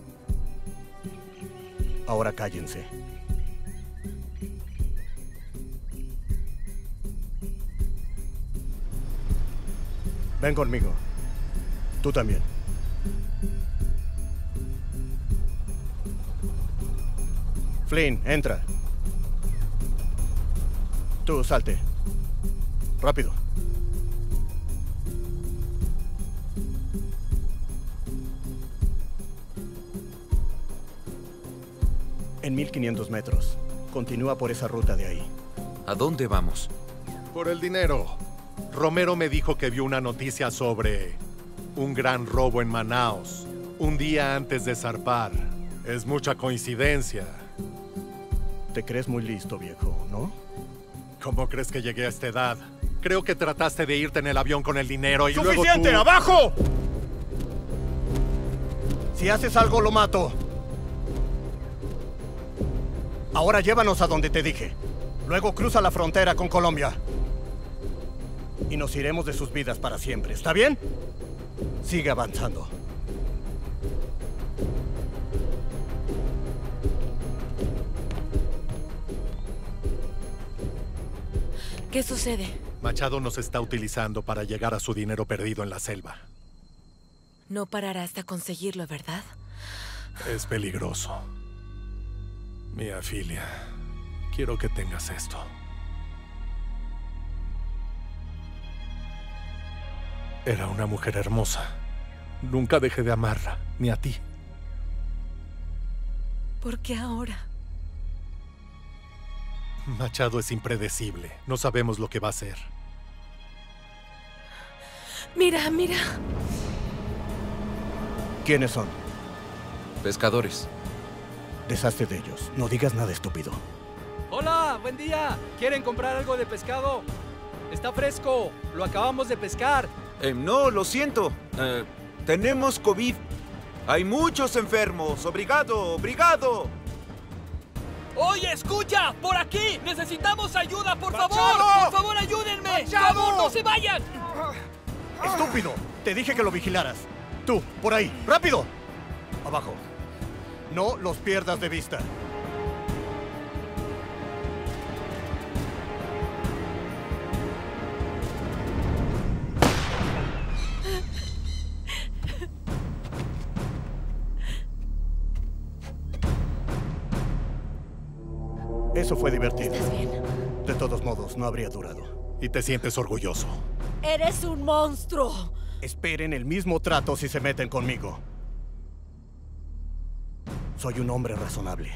Ahora cállense. Ven conmigo. Tú también. Flynn, entra. Tú, salte. Rápido. En 1500 metros. Continúa por esa ruta de ahí. ¿A dónde vamos? Por el dinero. Romero me dijo que vio una noticia sobre un gran robo en Manaus, un día antes de zarpar. Es mucha coincidencia. Te crees muy listo, viejo, ¿no? ¿Cómo crees que llegué a esta edad? Creo que trataste de irte en el avión con el dinero y luego ¡Suficiente! tú... ¡Abajo! Si haces algo, lo mato. Ahora llévanos a donde te dije. Luego cruza la frontera con Colombia. Y nos iremos de sus vidas para siempre. ¿Está bien? Sigue avanzando. ¿Qué sucede? Machado nos está utilizando para llegar a su dinero perdido en la selva. No parará hasta conseguirlo, ¿verdad? Es peligroso. Mia Filia, quiero que tengas esto. Era una mujer hermosa. Nunca dejé de amarla, ni a ti. ¿Por qué ahora? Machado es impredecible. No sabemos lo que va a hacer. Mira, mira. ¿Quiénes son? Pescadores. Deshazte de ellos. No digas nada estúpido. Hola, buen día. ¿Quieren comprar algo de pescado? Está fresco. Lo acabamos de pescar. No, lo siento. Tenemos COVID. Hay muchos enfermos. Obrigado, obrigado. ¡Oye, escucha! ¡Por aquí! ¡Necesitamos ayuda, por ¡Machado! favor! ¡Por favor, ayúdenme! ¡Machado! ¡Por favor, no se vayan! ¡Estúpido! Te dije que lo vigilaras. Tú, por ahí. ¡Rápido! Abajo. No los pierdas de vista. Eso fue divertido. ¿Estás bien? De todos modos, no habría durado. Y te sientes orgulloso. ¡Eres un monstruo! Esperen el mismo trato si se meten conmigo. Soy un hombre razonable.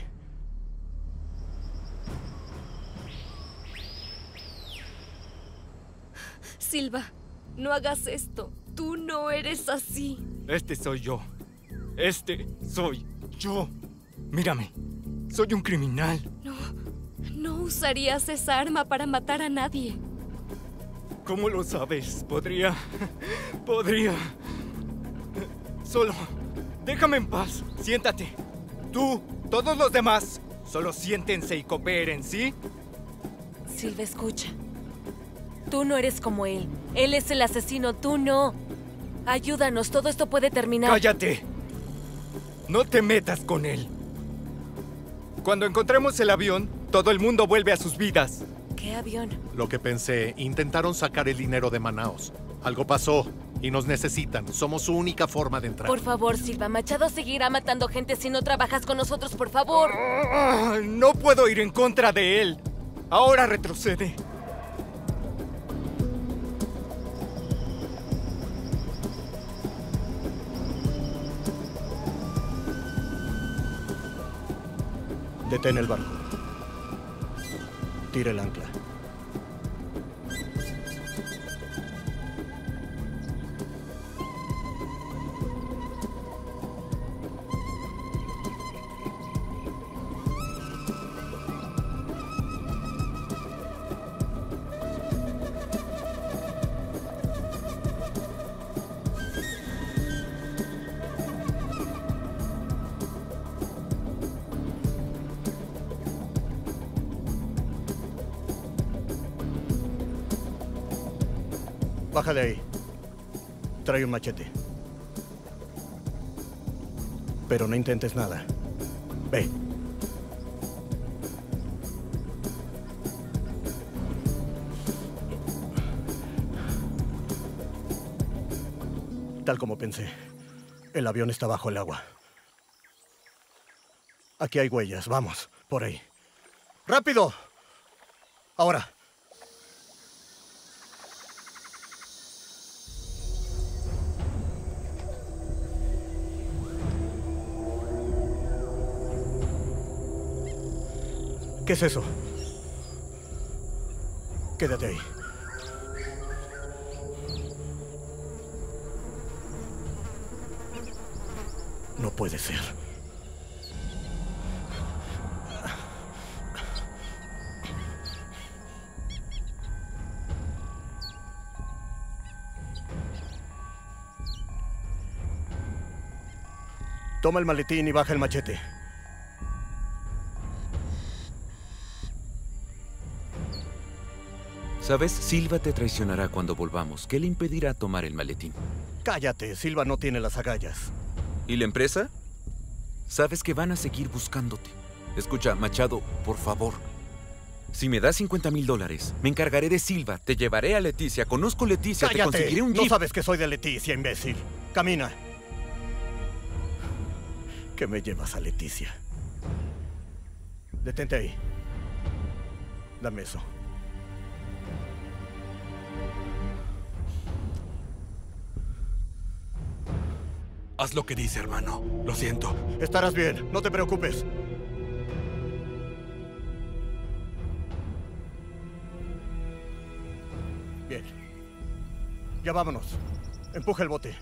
Silva, no hagas esto. Tú no eres así. Este soy yo. Este soy yo. Mírame. Soy un criminal. No usarías esa arma para matar a nadie. ¿Cómo lo sabes? Podría... Solo... Déjame en paz. Siéntate. Tú, todos los demás, solo siéntense y cooperen, ¿sí? Silva, escucha. Tú no eres como él. Él es el asesino, tú no. Ayúdanos, todo esto puede terminar. ¡Cállate! No te metas con él. Cuando encontremos el avión, todo el mundo vuelve a sus vidas. ¿Qué avión? Lo que pensé, intentaron sacar el dinero de Manaos. Algo pasó y nos necesitan. Somos su única forma de entrar. Por favor, Silva, Machado seguirá matando gente si no trabajas con nosotros, por favor. No puedo ir en contra de él. Ahora retrocede. Detén el barco. Tire el ancla. Baja de ahí. Trae un machete. Pero no intentes nada. Ve. Tal como pensé, el avión está bajo el agua. Aquí hay huellas. Vamos, por ahí. ¡Rápido! Ahora. ¿Qué es eso? Quédate ahí. No puede ser. Toma el maletín y baja el machete. ¿Sabes? Silva te traicionará cuando volvamos. ¿Qué le impedirá tomar el maletín? Cállate, Silva no tiene las agallas. ¿Y la empresa? Sabes que van a seguir buscándote. Escucha, Machado, por favor. Si me das $50,000, me encargaré de Silva. Te llevaré a Leticia. Conozco Leticia. ¡Cállate! Te conseguiré un jeep. No sabes que soy de Leticia, imbécil. Camina. ¿Qué me llevas a Leticia? Detente ahí. Dame eso. Haz lo que dice, hermano. Lo siento. Estarás bien, no te preocupes. Bien. Ya vámonos. Empuja el bote.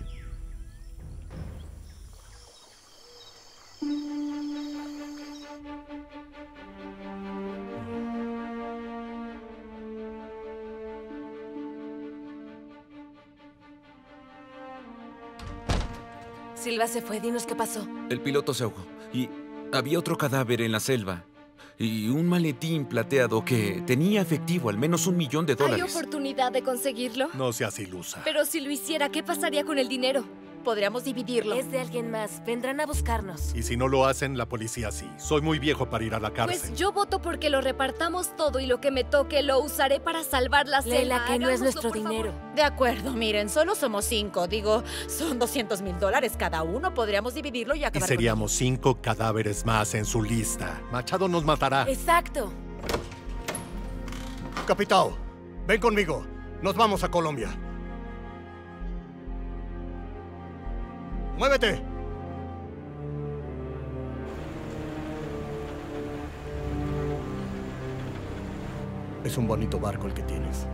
Silva se fue, dinos qué pasó. El piloto se ahogó. Y había otro cadáver en la selva. Y un maletín plateado que tenía efectivo, al menos $1 millón. ¿Hay oportunidad de conseguirlo? No seas ilusa. Pero si lo hiciera, ¿qué pasaría con el dinero? Podríamos dividirlo. Es de alguien más. Vendrán a buscarnos. Y si no lo hacen, la policía sí. Soy muy viejo para ir a la cárcel. Pues yo voto porque lo repartamos todo y lo que me toque lo usaré para salvar la selva. Leila, que no es Hagámoslo, nuestro por dinero. favor. De acuerdo, miren, solo somos 5. Digo, son $200,000 cada uno. Podríamos dividirlo y Y acabar seríamos 5 cadáveres más en su lista. Machado nos matará. Exacto. Capitán, ven conmigo. Nos vamos a Colombia. ¡Muévete! Es un bonito barco el que tienes.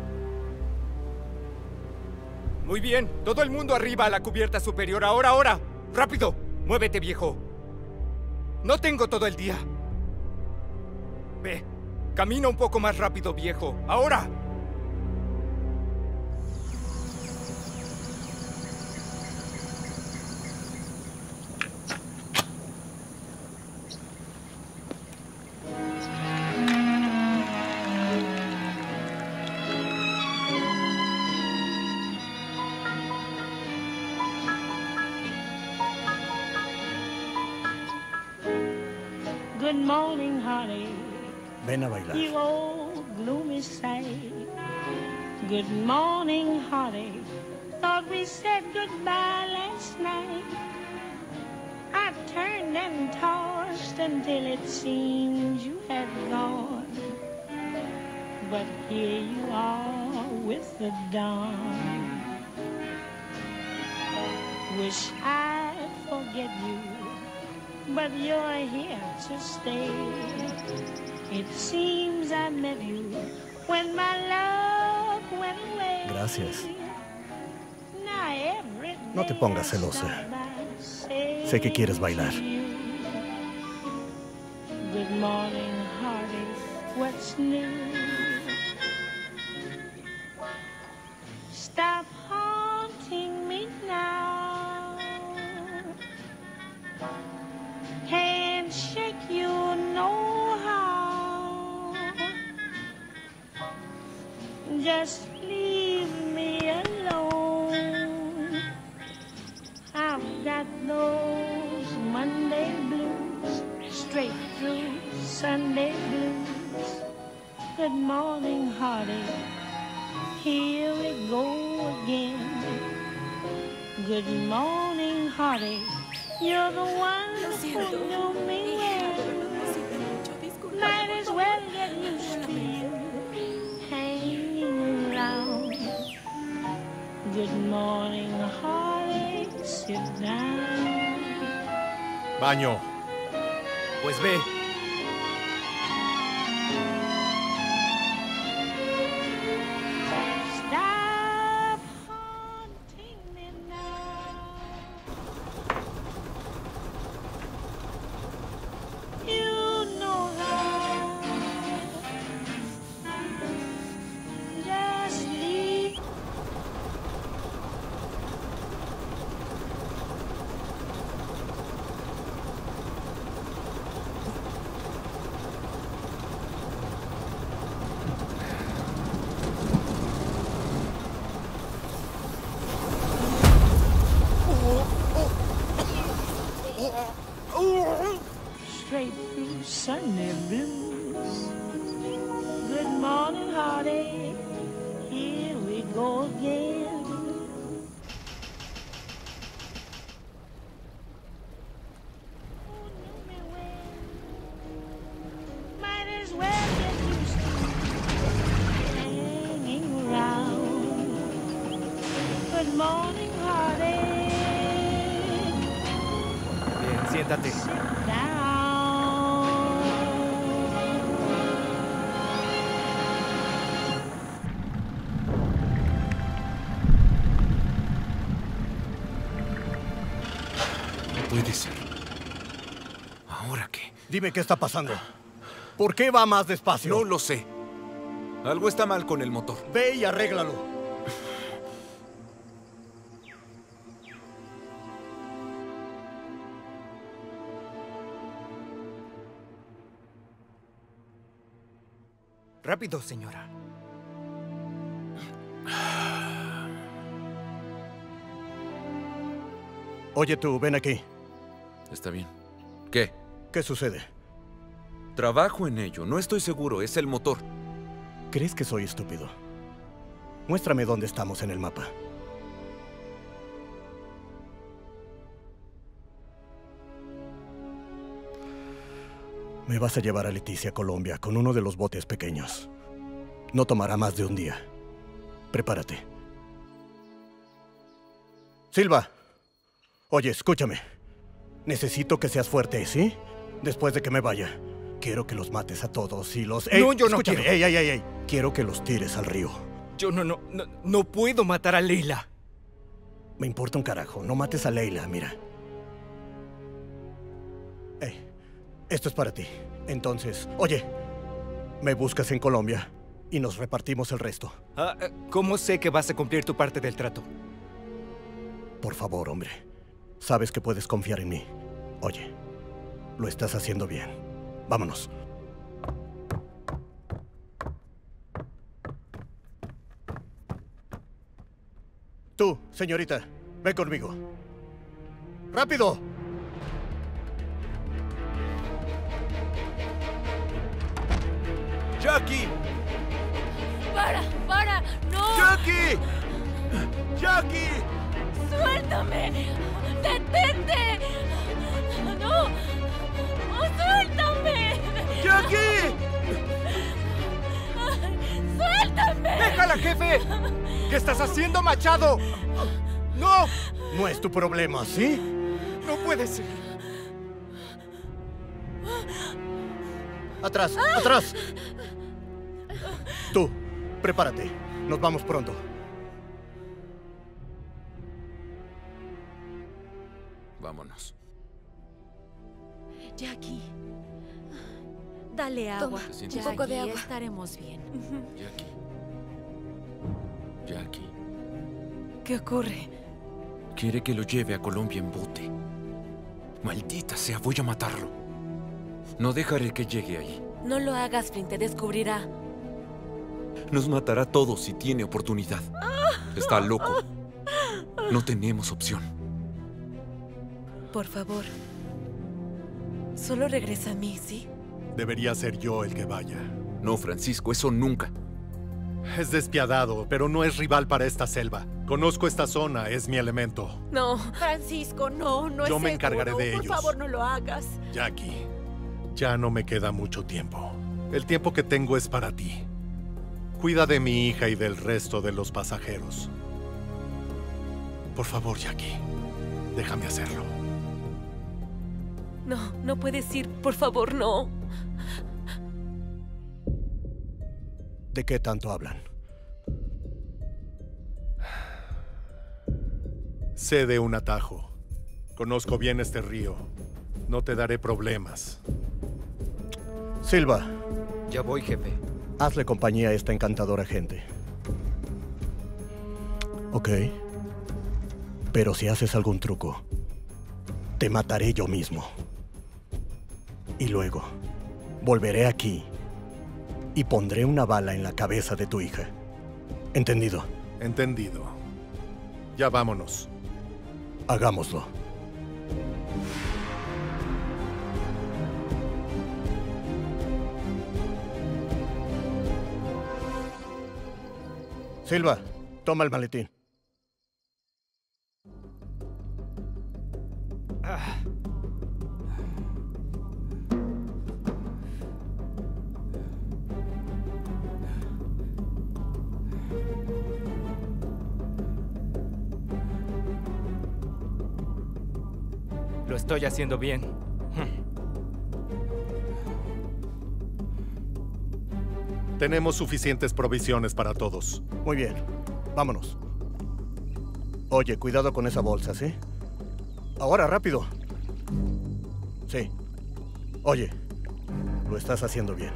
Muy bien, todo el mundo arriba a la cubierta superior. Ahora, ahora. ¡Rápido! Muévete, viejo. No tengo todo el día. Ve, camina un poco más rápido, viejo. ¡Ahora! Good morning, honey. Ven a bailar. You old gloomy sight. Good morning, honey. Thought we said goodbye last night. I turned and tossed until it seemed you had gone. But here you are with the dawn. Wish I'd forget you, but you're here to stay. It seems I met you when my love went away. Gracias. Now every No te pongas celosa. Sé que quieres bailar. Good morning, hearty. What's new? Stop haunting me now. Can't shake you no how. Just leave me alone. I've got those Monday blues, straight through Sunday blues. Good morning, hearty. Here we go again. Good morning, hearty. You're the one who knew me well. Might as well get used to you hanging around. Good morning, hearty. Sit down. Baño. Pues ve. Stop haunting me now. You know how. Just leave. Straight through Sunday blues. Good morning, hearty. Here we go again. Might as well get used to hanging around. Good morning, hearty. Bien, siéntate. No puede ser. ¿Ahora qué? Dime qué está pasando. ¿Por qué va más despacio? No lo sé. Algo está mal con el motor. Ve y arréglalo. Rápido, señora. Oye tú, ven aquí. Está bien. ¿Qué? ¿Qué sucede? Trabajo en ello. No estoy seguro. Es el motor. ¿Crees que soy estúpido? Muéstrame dónde estamos en el mapa. Me vas a llevar a Leticia, Colombia, con uno de los botes pequeños. No tomará más de un día. Prepárate. Silva. Oye, escúchame. Necesito que seas fuerte, ¿sí? Después de que me vaya. Quiero que los mates a todos y los... No, yo no escúchame. quiero. ¡Ey! Quiero que los tires al río. Yo no puedo matar a Leila. Me importa un carajo. No mates a Leila, mira. Esto es para ti. Entonces, oye, me buscas en Colombia y nos repartimos el resto. ¿Cómo sé que vas a cumplir tu parte del trato? Por favor, hombre. Sabes que puedes confiar en mí. Oye, lo estás haciendo bien. Vámonos. Tú, señorita, ven conmigo. ¡Rápido! ¡Jackie! ¡Para! ¡No! ¡Jackie! ¡Jackie! ¡Suéltame! ¡Detente! ¡No! ¡Oh, suéltame! ¡Jackie! ¡Suéltame! ¡Déjala, jefe! ¿Qué estás haciendo, Machado? ¡No! No es tu problema, ¿sí? No puede ser. ¡Atrás! ¡Atrás! Tú, prepárate. Nos vamos pronto. Vámonos. Jackie, dale agua. ¿Te sientes Jackie, un poco de agua? estaremos bien. Jackie. ¿Qué ocurre? Quiere que lo lleve a Colombia en bote. Maldita sea, voy a matarlo. No dejaré que llegue ahí. No lo hagas, Flynn, te descubrirá. Nos matará a todos si tiene oportunidad. Está loco. No tenemos opción. Por favor. Solo regresa a mí, ¿sí? Debería ser yo el que vaya. No, Francisco, eso nunca. Es despiadado, pero no es rival para esta selva. Conozco esta zona, es mi elemento. No. Francisco, no es Yo me seguro. encargaré de ellos. Por favor, no lo hagas. Jackie, ya no me queda mucho tiempo. El tiempo que tengo es para ti. Cuida de mi hija y del resto de los pasajeros. Por favor, Jackie, déjame hacerlo. No puedes ir, por favor, no. ¿De qué tanto hablan? Sé de un atajo. Conozco bien este río. No te daré problemas. Silva. Ya voy, jefe. Hazle compañía a esta encantadora gente. Ok. Pero si haces algún truco, te mataré yo mismo. Y luego, volveré aquí y pondré una bala en la cabeza de tu hija. ¿Entendido? Entendido. Ya vámonos. Hagámoslo. Silva, toma el maletín. Lo estoy haciendo bien. Tenemos suficientes provisiones para todos. Muy bien, vámonos. Oye, cuidado con esa bolsa, ¿sí? Ahora, rápido. Sí. Oye, lo estás haciendo bien.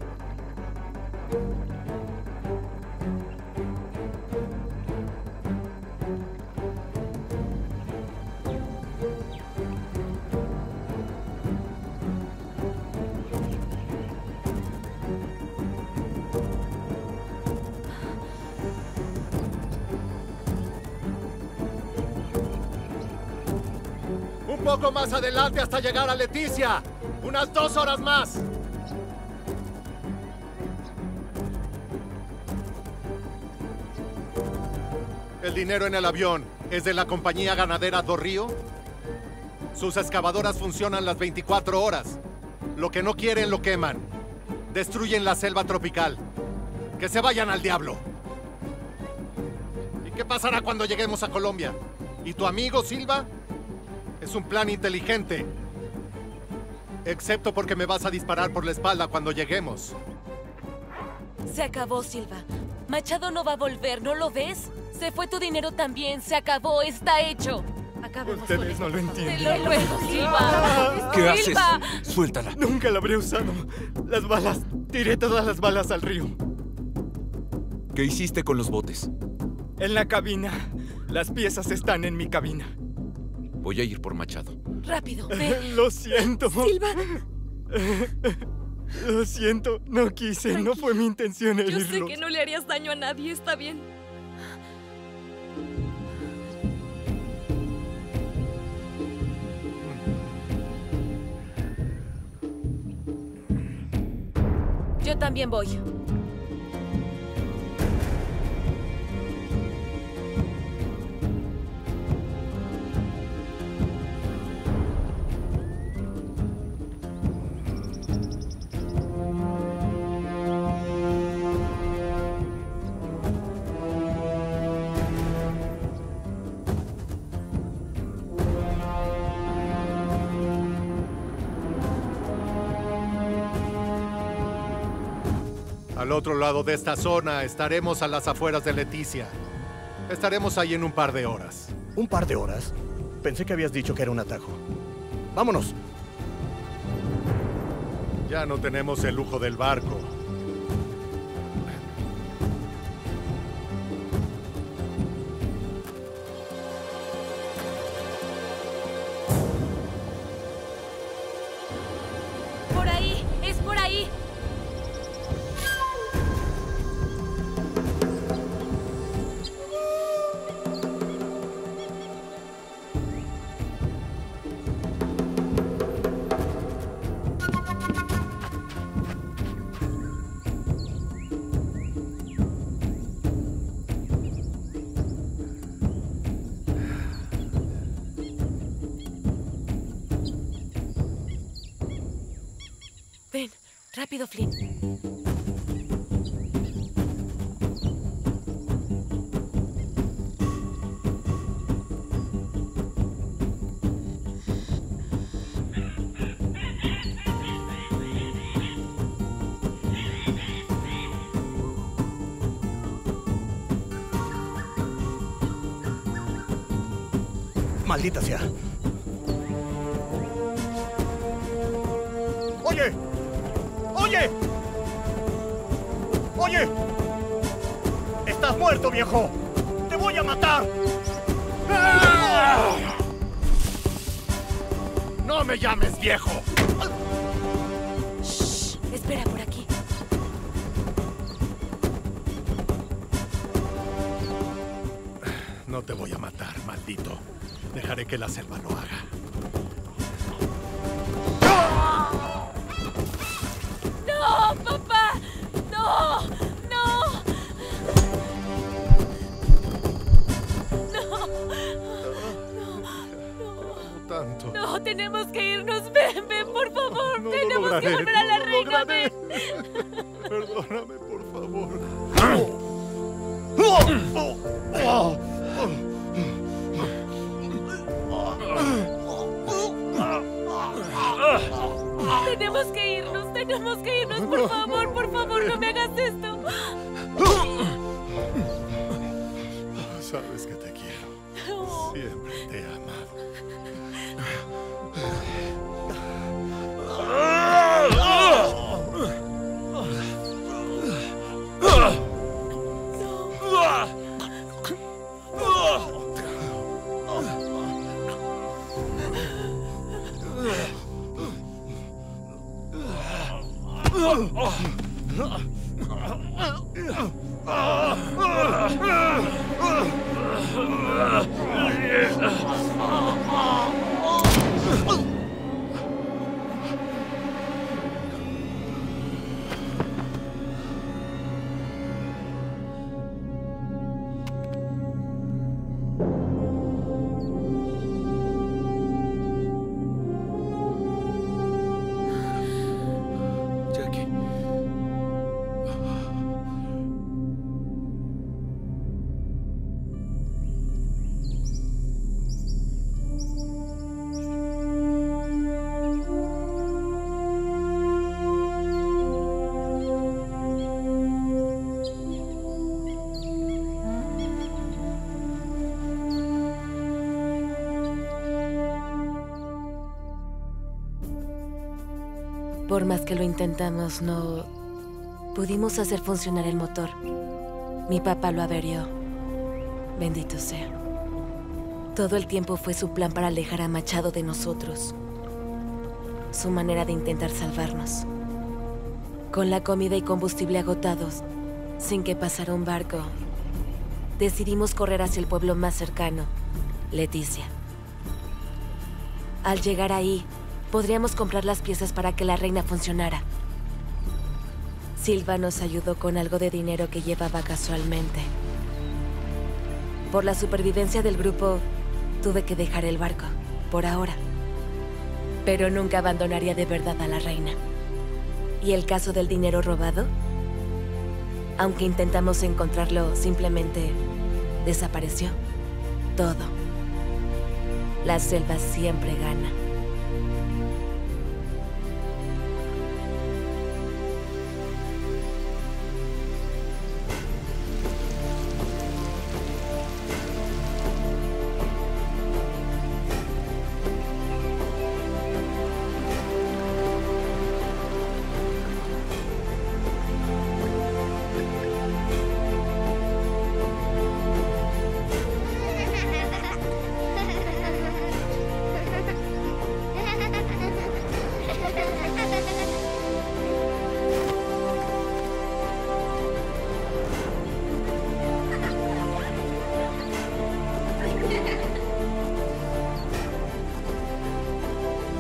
Un poco más adelante hasta llegar a Leticia. Unas 2 horas más. El dinero en el avión es de la compañía ganadera do Río. Sus excavadoras funcionan las 24 horas. Lo que no quieren lo queman. Destruyen la selva tropical. Que se vayan al diablo. ¿Y qué pasará cuando lleguemos a Colombia? ¿Y tu amigo Silva? Es un plan inteligente. excepto porque me vas a disparar por la espalda cuando lleguemos. Se acabó, Silva. Machado no va a volver, ¿no lo ves? Se fue tu dinero también, se acabó, está hecho. Acabemos Ustedes con no lo esto. entienden. Te lo ruego, Silva. ¿Qué haces? Silva. Suéltala. Nunca la habré usado. Las balas. Tiré todas las balas al río. ¿Qué hiciste con los botes? En la cabina. Las piezas están en mi cabina. Voy a ir por Machado. Rápido, ve. Lo siento. Silva. Lo siento. No quise. No fue mi intención Yo herirlos. sé que no le harías daño a nadie, está bien. Yo también voy. Al otro lado de esta zona estaremos a las afueras de Leticia. Estaremos ahí en un par de horas. ¿Un par de horas? Pensé que habías dicho que era un atajo. ¡Vámonos! Ya no tenemos el lujo del barco. Por ahí, es por ahí. Ven, rápido, Flynn. ¡Maldita sea! ¡Oye! ¡Oye! ¡Oye! ¡Estás muerto, viejo! ¡Te voy a matar! ¡No me llames viejo! Shh, espera por aquí. No te voy a matar, maldito. Dejaré que la selva lo haga. ¡No, papá! ¡No! ¡No! Tanto. No, tenemos que irnos. Ven, ven, por favor. No, tenemos lo lograré, que volver a la lo reina. lograré. Ven. Perdóname, por favor. Tenemos que irnos, por favor, no me hagas esto. Sabes que te quiero. Siempre te he amado. Jackie. Por más que lo intentamos, no pudimos hacer funcionar el motor. Mi papá lo averió. Bendito sea. Todo el tiempo fue su plan para alejar a Machado de nosotros. Su manera de intentar salvarnos. Con la comida y combustible agotados, sin que pasara un barco, decidimos correr hacia el pueblo más cercano, Leticia. Al llegar ahí, podríamos comprar las piezas para que la reina funcionara. Silva nos ayudó con algo de dinero que llevaba casualmente. Por la supervivencia del grupo, tuve que dejar el barco, por ahora. Pero nunca abandonaría de verdad a la reina. ¿Y el caso del dinero robado? Aunque intentamos encontrarlo, simplemente desapareció. Todo. La selva siempre gana.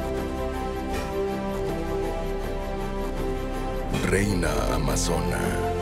Reina Amazona.